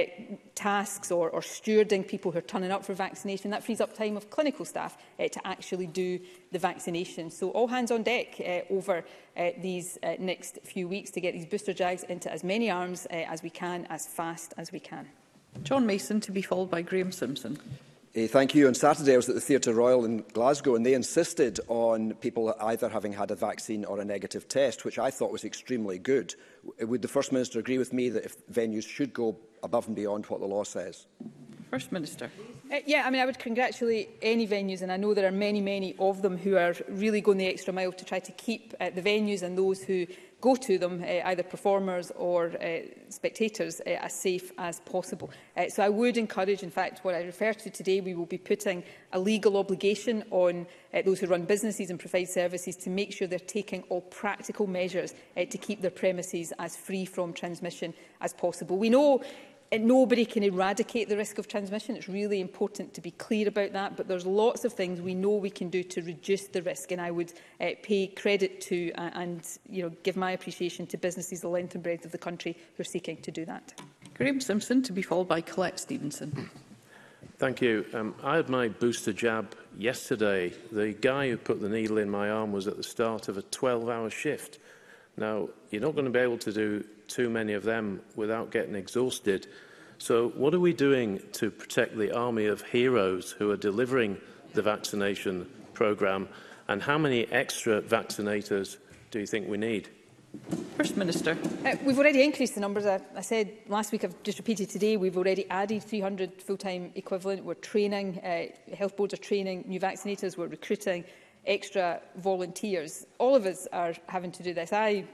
tasks or stewarding people who are turning up for vaccination. That frees up time of clinical staff to actually do the vaccination. So all hands on deck over these next few weeks to get these booster jags into as many arms as we can, as fast as we can. John Mason, to be followed by Graham Simpson. Thank you. On Saturday, I was at the Theatre Royal in Glasgow, and they insisted on people either having had a vaccine or a negative test, which I thought was extremely good. Would the First Minister agree with me that if venues should go above and beyond what the law says? First Minister. Yeah, I mean, I would congratulate any venues, and I know there are many, many of them who are really going the extra mile to try to keep the venues and those who go to them, either performers or spectators, as safe as possible. So I would encourage, in fact, what I refer to today, we will be putting a legal obligation on those who run businesses and provide services to make sure they're taking all practical measures to keep their premises as free from transmission as possible. We know nobody can eradicate the risk of transmission. It's really important to be clear about that, but there's lots of things we know we can do to reduce the risk, and I would pay credit to and give my appreciation to businesses the length and breadth of the country who are seeking to do that. Graham Simpson, to be followed by Colette Stevenson. Thank you. I had my booster jab yesterday. The guy who put the needle in my arm was at the start of a 12-hour shift. Now, you're not going to be able to do too many of them without getting exhausted. So what are we doing to protect the army of heroes who are delivering the vaccination programme, and how many extra vaccinators do you think we need? First Minister. We've already increased the numbers. I said last week, I've just repeated today, we've already added 300 full-time equivalent. We're training, health boards are training new vaccinators, we're recruiting extra volunteers. All of us are having to do this.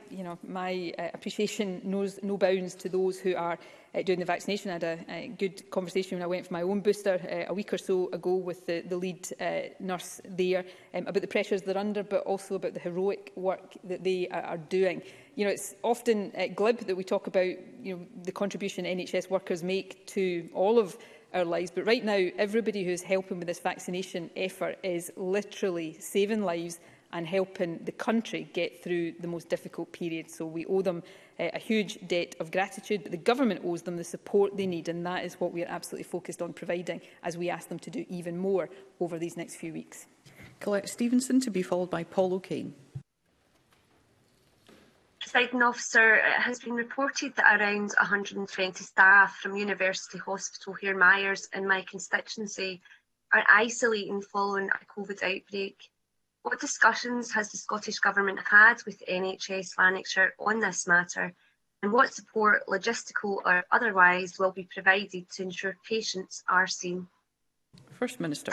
My appreciation knows no bounds to those who are doing the vaccination. I had a good conversation when I went for my own booster a week or so ago with the lead nurse there about the pressures they're under, but also about the heroic work that they are doing. It's often glib that we talk about the contribution NHS workers make to all of our lives, but right now everybody who is helping with this vaccination effort is literally saving lives and helping the country get through the most difficult period. So we owe them a huge debt of gratitude, but the government owes them the support they need, and that is what we are absolutely focused on providing as we ask them to do even more over these next few weeks. Colette Stevenson, to be followed by Paul O'Kane. Presiding Officer, it has been reported that around 120 staff from University Hospital Here Myers in my constituency are isolating following a COVID outbreak. What discussions has the Scottish Government had with NHS Lanarkshire on this matter, and what support, logistical or otherwise, will be provided to ensure patients are seen? First Minister.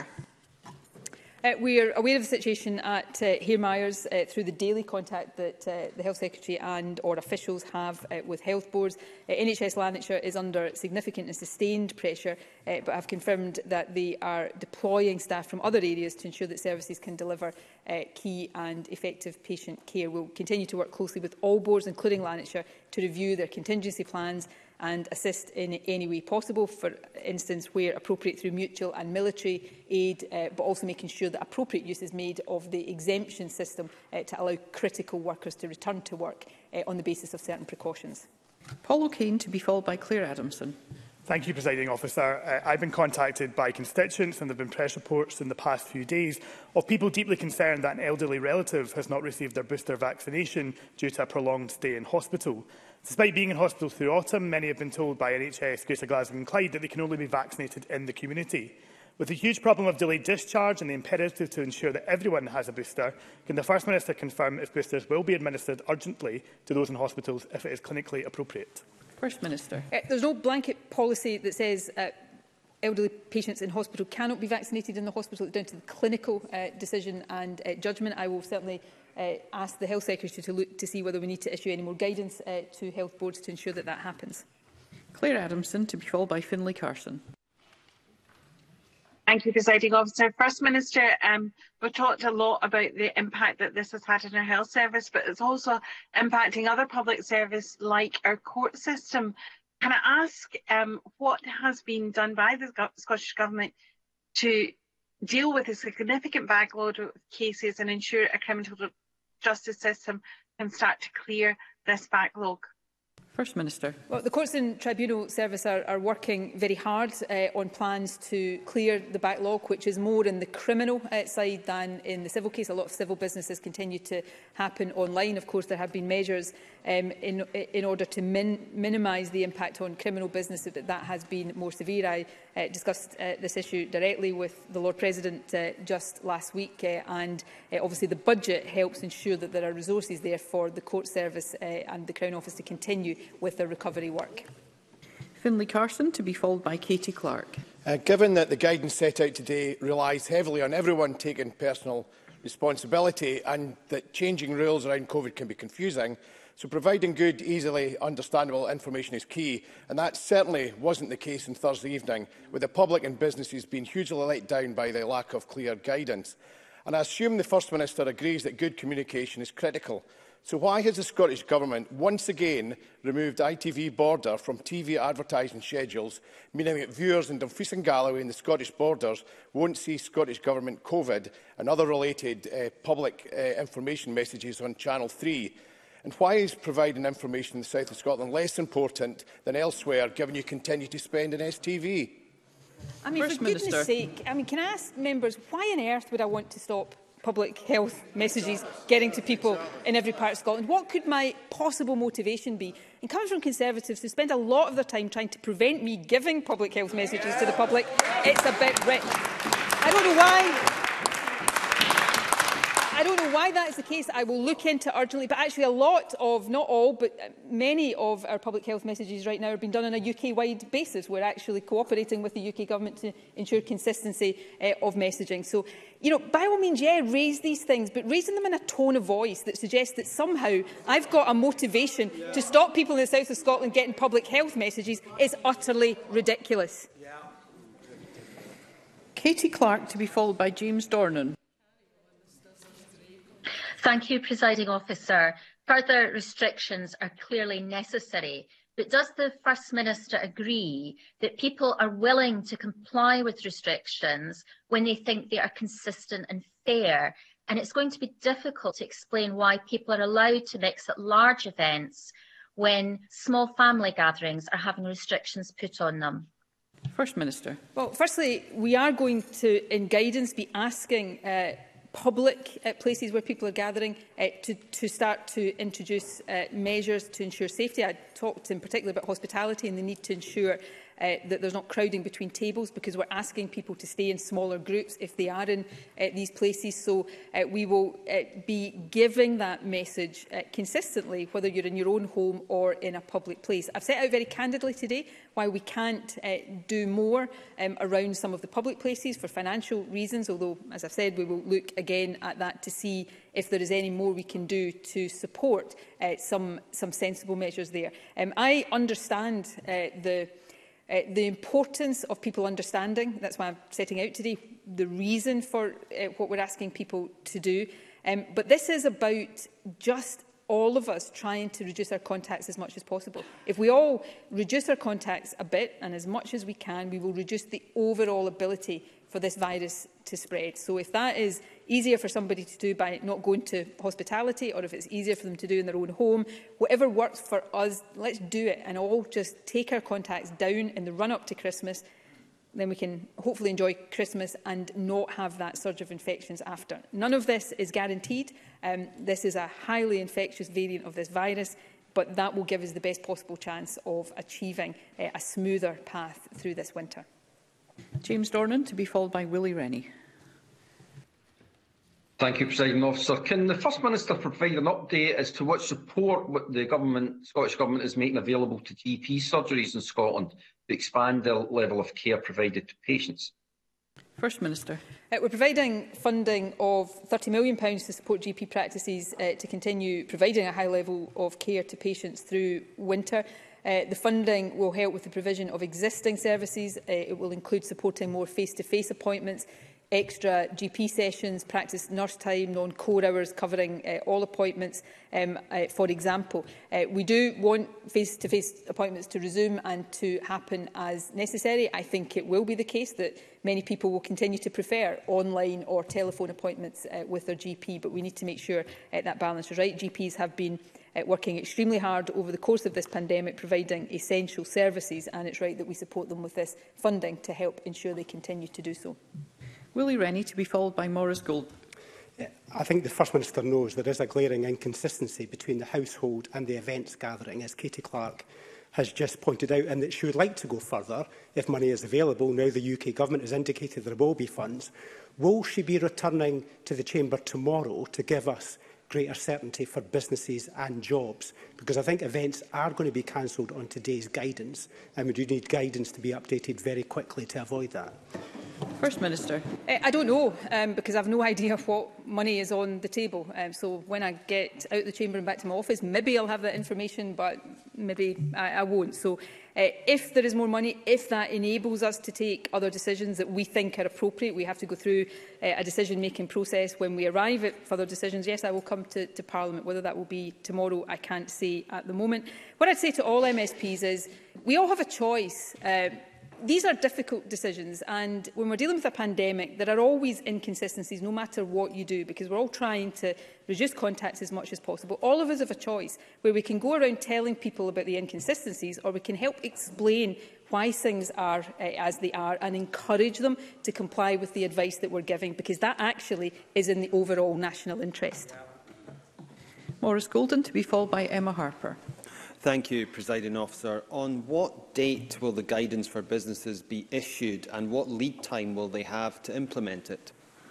We are aware of the situation at Here Myers through the daily contact that the Health Secretary and or officials have with health boards. NHS Lanarkshire is under significant and sustained pressure, but I've confirmed that they are deploying staff from other areas to ensure that services can deliver key and effective patient care. We'll continue to work closely with all boards, including Lanarkshire, to review their contingency plans and assist in any way possible, for instance, where appropriate through mutual and military aid, but also making sure that appropriate use is made of the exemption system to allow critical workers to return to work on the basis of certain precautions. Paul O'Kane, to be followed by Claire Adamson. Thank you, Presiding Officer. I've been contacted by constituents, and there have been press reports in the past few days of people deeply concerned that an elderly relative has not received their booster vaccination due to a prolonged stay in hospital. Despite being in hospital through autumn, many have been told by NHS Greater Glasgow and Clyde that they can only be vaccinated in the community. With the huge problem of delayed discharge and the imperative to ensure that everyone has a booster, can the First Minister confirm if boosters will be administered urgently to those in hospitals if it is clinically appropriate? First Minister. There's no blanket policy that says elderly patients in hospital cannot be vaccinated in the hospital. It's down to the clinical decision and judgment. I will certainly ask the Health Secretary to look to see whether we need to issue any more guidance to health boards to ensure that that happens. Claire Adamson, to be followed by Finlay Carson. Thank you, Presiding Officer. First Minister, we've talked a lot about the impact that this has had on our health service, but it's also impacting other public service like our court system. Can I ask what has been done by the Scottish Government to deal with a significant backlog of cases and ensure a criminal justice system can start to clear this backlog? First Minister. Well, the Courts and Tribunal Service are working very hard on plans to clear the backlog, which is more in the criminal side than in the civil case. A lot of civil businesses continue to happen online. Of course, there have been measures in order to minimise the impact on criminal businesses, but that has been more severe. I discussed this issue directly with the Lord President just last week, and obviously the budget helps ensure that there are resources there for the Court Service and the Crown Office to continue with their recovery work. Finlay Carson, to be followed by Katie Clark. Given that the guidance set out today relies heavily on everyone taking personal responsibility and that changing rules around COVID can be confusing, so providing good, easily understandable information is key, and that certainly wasn't the case on Thursday evening, with the public and businesses being hugely let down by the lack of clear guidance. And I assume the First Minister agrees that good communication is critical. So why has the Scottish Government once again removed ITV Border from TV advertising schedules, meaning that viewers in Dumfries and Galloway and the Scottish borders won't see Scottish Government COVID and other related public information messages on Channel 3? And why is providing information in the south of Scotland less important than elsewhere, given you continue to spend on STV? I mean, for goodness sake, can I ask members, why on earth would I want to stop public health messages getting to people in every part of Scotland? What could my possible motivation be? And coming from Conservatives who spend a lot of their time trying to prevent me giving public health messages to the public, it's a bit rich. I don't know why that is the case. I will look into it urgently, but actually a lot of, not all, but many of our public health messages right now are being done on a UK-wide basis. We're actually cooperating with the UK Government to ensure consistency of messaging. So, you know, by all means, yeah, raise these things, but raising them in a tone of voice that suggests that somehow I've got a motivation to stop people in the south of Scotland getting public health messages is utterly ridiculous. Katie Clark, to be followed by James Dornan. Thank you, Presiding Officer. Further restrictions are clearly necessary, but does the First Minister agree that people are willing to comply with restrictions when they think they are consistent and fair? And it's going to be difficult to explain why people are allowed to mix at large events when small family gatherings are having restrictions put on them. First Minister. Well, firstly, we are going to, in guidance, be asking public places where people are gathering to start to introduce measures to ensure safety. I talked in particular about hospitality and the need to ensure that there's not crowding between tables, because we're asking people to stay in smaller groups if they are in these places. So we will be giving that message consistently, whether you're in your own home or in a public place. I've set out very candidly today why we can't do more around some of the public places for financial reasons, although, as I've said, we will look again at that to see if there is any more we can do to support some sensible measures there. I understand the importance of people understanding. That's why I'm setting out today the reason for what we're asking people to do. But this is about just all of us trying to reduce our contacts as much as possible. If we all reduce our contacts a bit and as much as we can, we will reduce the overall ability for this virus to spread. So if that is easier for somebody to do by not going to hospitality, or if it's easier for them to do in their own home, whatever works for us, let's do it and all just take our contacts down in the run-up to Christmas. Then we can hopefully enjoy Christmas and not have that surge of infections after. None of this is guaranteed. This is a highly infectious variant of this virus, but that will give us the best possible chance of achieving a smoother path through this winter. James Dornan, to be followed by Willie Rennie. Thank you, Presiding Officer. Can the First Minister provide an update as to what support the Scottish Government is making available to GP surgeries in Scotland to expand the level of care provided to patients? First Minister. We're providing funding of £30 million to support GP practices to continue providing a high level of care to patients through winter. The funding will help with the provision of existing services. It will include supporting more face-to-face appointments, extra GP sessions, practice nurse time, non-core hours covering all appointments, for example. We do want face-to-face appointments to resume and to happen as necessary. I think it will be the case that many people will continue to prefer online or telephone appointments with their GP, but we need to make sure that balance is right. GPs have been working extremely hard over the course of this pandemic, providing essential services, and it's right that we support them with this funding to help ensure they continue to do so. Willie Rennie, to be followed by Maurice Gold. I think the First Minister knows there is a glaring inconsistency between the household and the events gathering, as Katie Clark has just pointed out, and that she would like to go further if money is available. Now the UK Government has indicated there will be funds. Will she be returning to the Chamber tomorrow to give us greater certainty for businesses and jobs? Because I think events are going to be cancelled on today's guidance, and we do need guidance to be updated very quickly to avoid that. First Minister. I don't know, because I have no idea what money is on the table. So when I get out of the chamber and back to my office, maybe I'll have that information, but maybe I won't. So if there is more money, if that enables us to take other decisions that we think are appropriate, we have to go through a decision-making process. When we arrive at further decisions, yes, I will come to Parliament. Whether that will be tomorrow, I can't say at the moment. What I'd say to all MSPs is we all have a choice. These are difficult decisions, and when we're dealing with a pandemic, there are always inconsistencies, no matter what you do, because we're all trying to reduce contacts as much as possible. All of us have a choice where we can go around telling people about the inconsistencies, or we can help explain why things are as they are and encourage them to comply with the advice that we're giving, because that actually is in the overall national interest. Maurice Golden, to be followed by Emma Harper. Thank you, Presiding Officer. On what date will the guidance for businesses be issued, and what lead time will they have to implement it?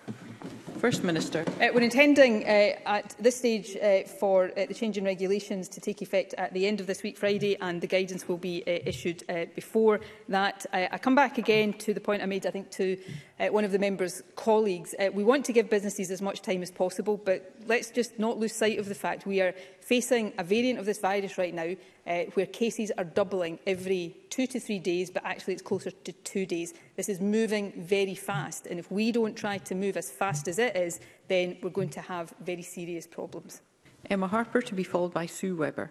First Minister. We're intending at this stage for the change in regulations to take effect at the end of this week, Friday, and the guidance will be issued before that. I come back again to the point I made, I think, to one of the members' colleagues. We want to give businesses as much time as possible, but let's just not lose sight of the fact we are facing a variant of this virus right now where cases are doubling every 2 to 3 days, but actually it's closer to 2 days. This is moving very fast, and if we don't try to move as fast as it is, then we're going to have very serious problems. Emma Harper, to be followed by Sue Webber.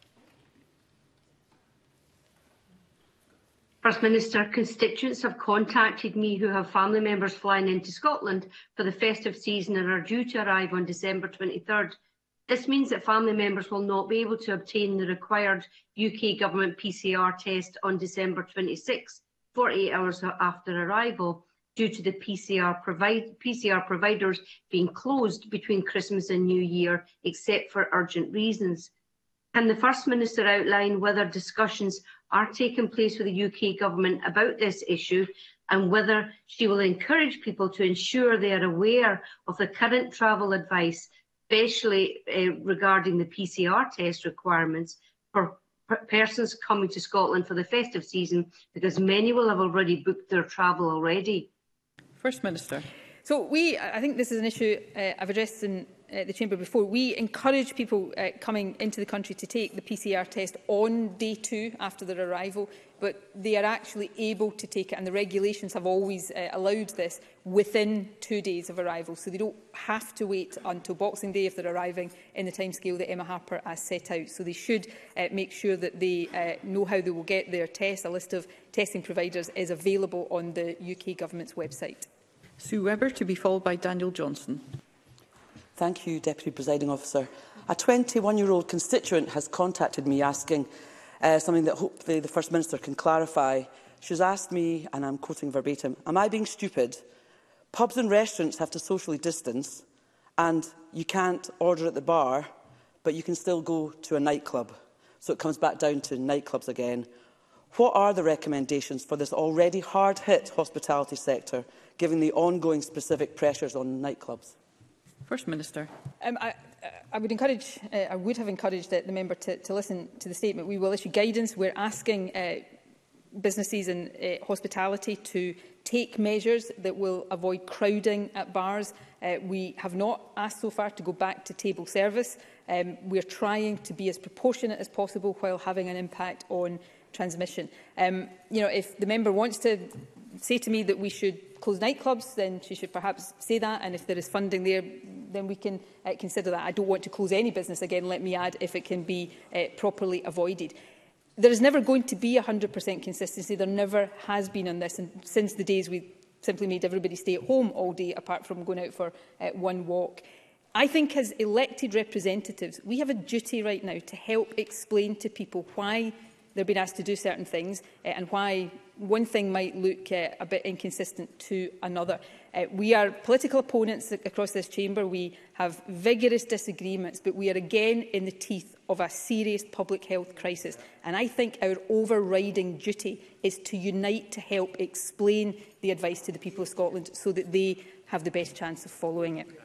First Minister, constituents have contacted me who have family members flying into Scotland for the festive season and are due to arrive on December 23rd. This means that family members will not be able to obtain the required UK Government PCR test on December 26th, 48 hours after arrival, due to the PCR providers being closed between Christmas and New Year, except for urgent reasons. Can the First Minister outline whether discussions are taking place with the UK Government about this issue, and whether she will encourage people to ensure they are aware of the current travel advice, especially regarding the PCR test requirements for persons coming to Scotland for the festive season, because many will have already booked their travel already? First Minister. So I think this is an issue I've addressed in the Chamber before. We encourage people coming into the country to take the PCR test on day 2 after their arrival, but they are actually able to take it, and the regulations have always allowed this within 2 days of arrival. So they don't have to wait until Boxing Day if they're arriving in the timescale that Emma Harper has set out. So they should make sure that they know how they will get their test. A list of testing providers is available on the UK Government's website. Sue Webber, to be followed by Daniel Johnson. Thank you, Deputy Presiding Officer. A 21-year-old constituent has contacted me asking something that hopefully the First Minister can clarify. She's asked me, and I'm quoting verbatim, "Am I being stupid? Pubs and restaurants have to socially distance, and you can't order at the bar, but you can still go to a nightclub." So it comes back down to nightclubs again. What are the recommendations for this already hard-hit hospitality sector, given the ongoing specific pressures on nightclubs? First Minister. I would have encouraged the member to listen to the statement. We will issue guidance. We're asking businesses and hospitality to take measures that will avoid crowding at bars. We have not asked so far to go back to table service. We're trying to be as proportionate as possible while having an impact on transmission. If the member wants to say to me that we should close nightclubs, then she should perhaps say that, and if there is funding there, then we can consider that. I don't want to close any business, again, let me add, if it can be properly avoided. There is never going to be 100% consistency. There never has been on this, and since the days we simply made everybody stay at home all day, apart from going out for one walk. I think as elected representatives, we have a duty right now to help explain to people why they're being asked to do certain things and why one thing might look a bit inconsistent to another. We are political opponents across this chamber. We have vigorous disagreements, but we are again in the teeth of a serious public health crisis. And I think our overriding duty is to unite to help explain the advice to the people of Scotland so that they have the best chance of following it.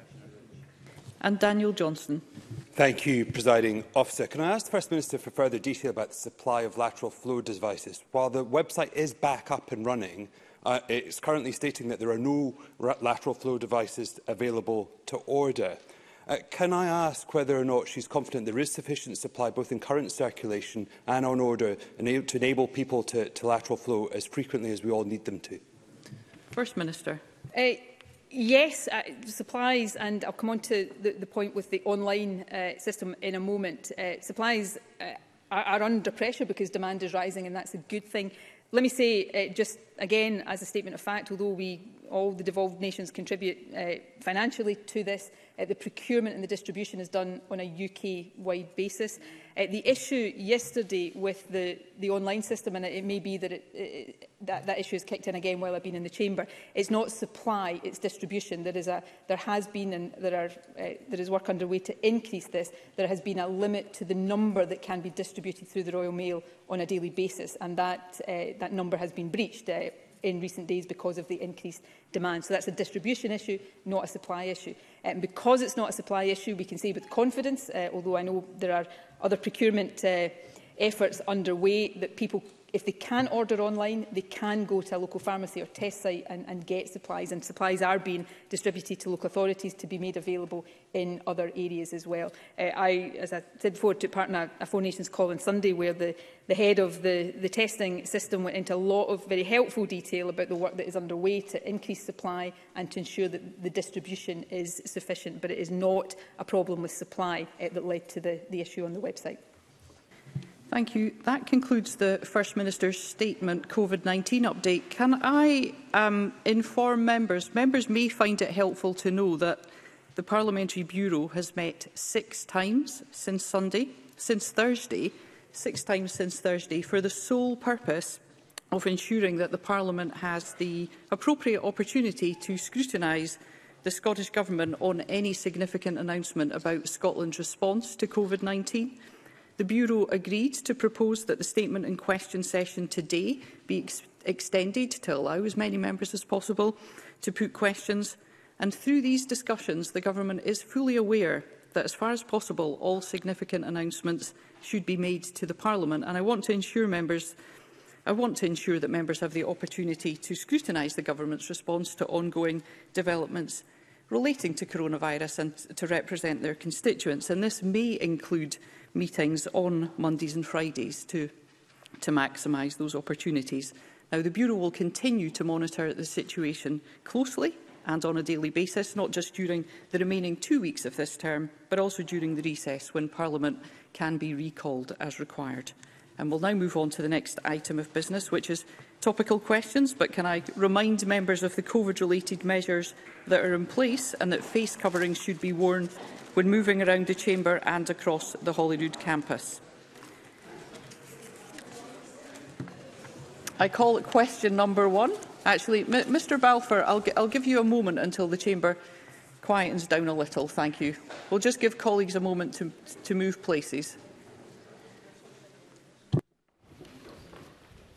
And Daniel Johnson. Thank you, Presiding Officer. Can I ask the First Minister for further detail about the supply of lateral flow devices? While the website is back up and running, it's currently stating that there are no lateral flow devices available to order. Can I ask whether or not she's confident there is sufficient supply, both in current circulation and on order, to enable people to lateral flow as frequently as we all need them to? First Minister. Yes, supplies, and I'll come on to the point with the online system in a moment. Supplies are under pressure because demand is rising, and that's a good thing. Let me say, just again, as a statement of fact, although all the devolved nations contribute financially to this, the procurement and the distribution is done on a UK-wide basis. The issue yesterday with the online system, and it may be that that issue has kicked in again while I've been in the chamber, it's not supply, it's distribution. There has been, and there is work underway to increase this. There has been a limit to the number that can be distributed through the Royal Mail on a daily basis, and that number has been breached in recent days because of the increased demand. So that's a distribution issue, not a supply issue. And because it's not a supply issue, we can say with confidence, although I know there are other procurement efforts underway, that people, if they can order online, they can go to a local pharmacy or test site and get supplies. And supplies are being distributed to local authorities to be made available in other areas as well. As I said before, took part in a Four Nations call on Sunday where the head of the testing system went into a lot of very helpful detail about the work that is underway to increase supply and to ensure that the distribution is sufficient. But it is not a problem with supply that led to the issue on the website. Thank you. That concludes the First Minister's statement COVID-19 update. Can I inform members? Members may find it helpful to know that the Parliamentary Bureau has met 6 times since Thursday, 6 times since Thursday, for the sole purpose of ensuring that the Parliament has the appropriate opportunity to scrutinise the Scottish Government on any significant announcement about Scotland's response to COVID-19. The Bureau agreed to propose that the statement in question session today be extended to allow as many members as possible to put questions. And through these discussions, the Government is fully aware that, as far as possible, all significant announcements should be made to the Parliament. And I want to ensure that members have the opportunity to scrutinise the Government's response to ongoing developments relating to coronavirus and to represent their constituents. And this may include meetings on Mondays and Fridays to maximise those opportunities. Now, the Bureau will continue to monitor the situation closely and on a daily basis, not just during the remaining 2 weeks of this term, but also during the recess when Parliament can be recalled as required. And we'll now move on to the next item of business, which is topical questions. But can I remind members of the COVID-related measures that are in place and that face coverings should be worn when moving around the chamber and across the Holyrood campus. I call it question number 1. Actually, Mr Balfour, I'll give you a moment until the chamber quietens down a little. Thank you. We'll just give colleagues a moment to move places.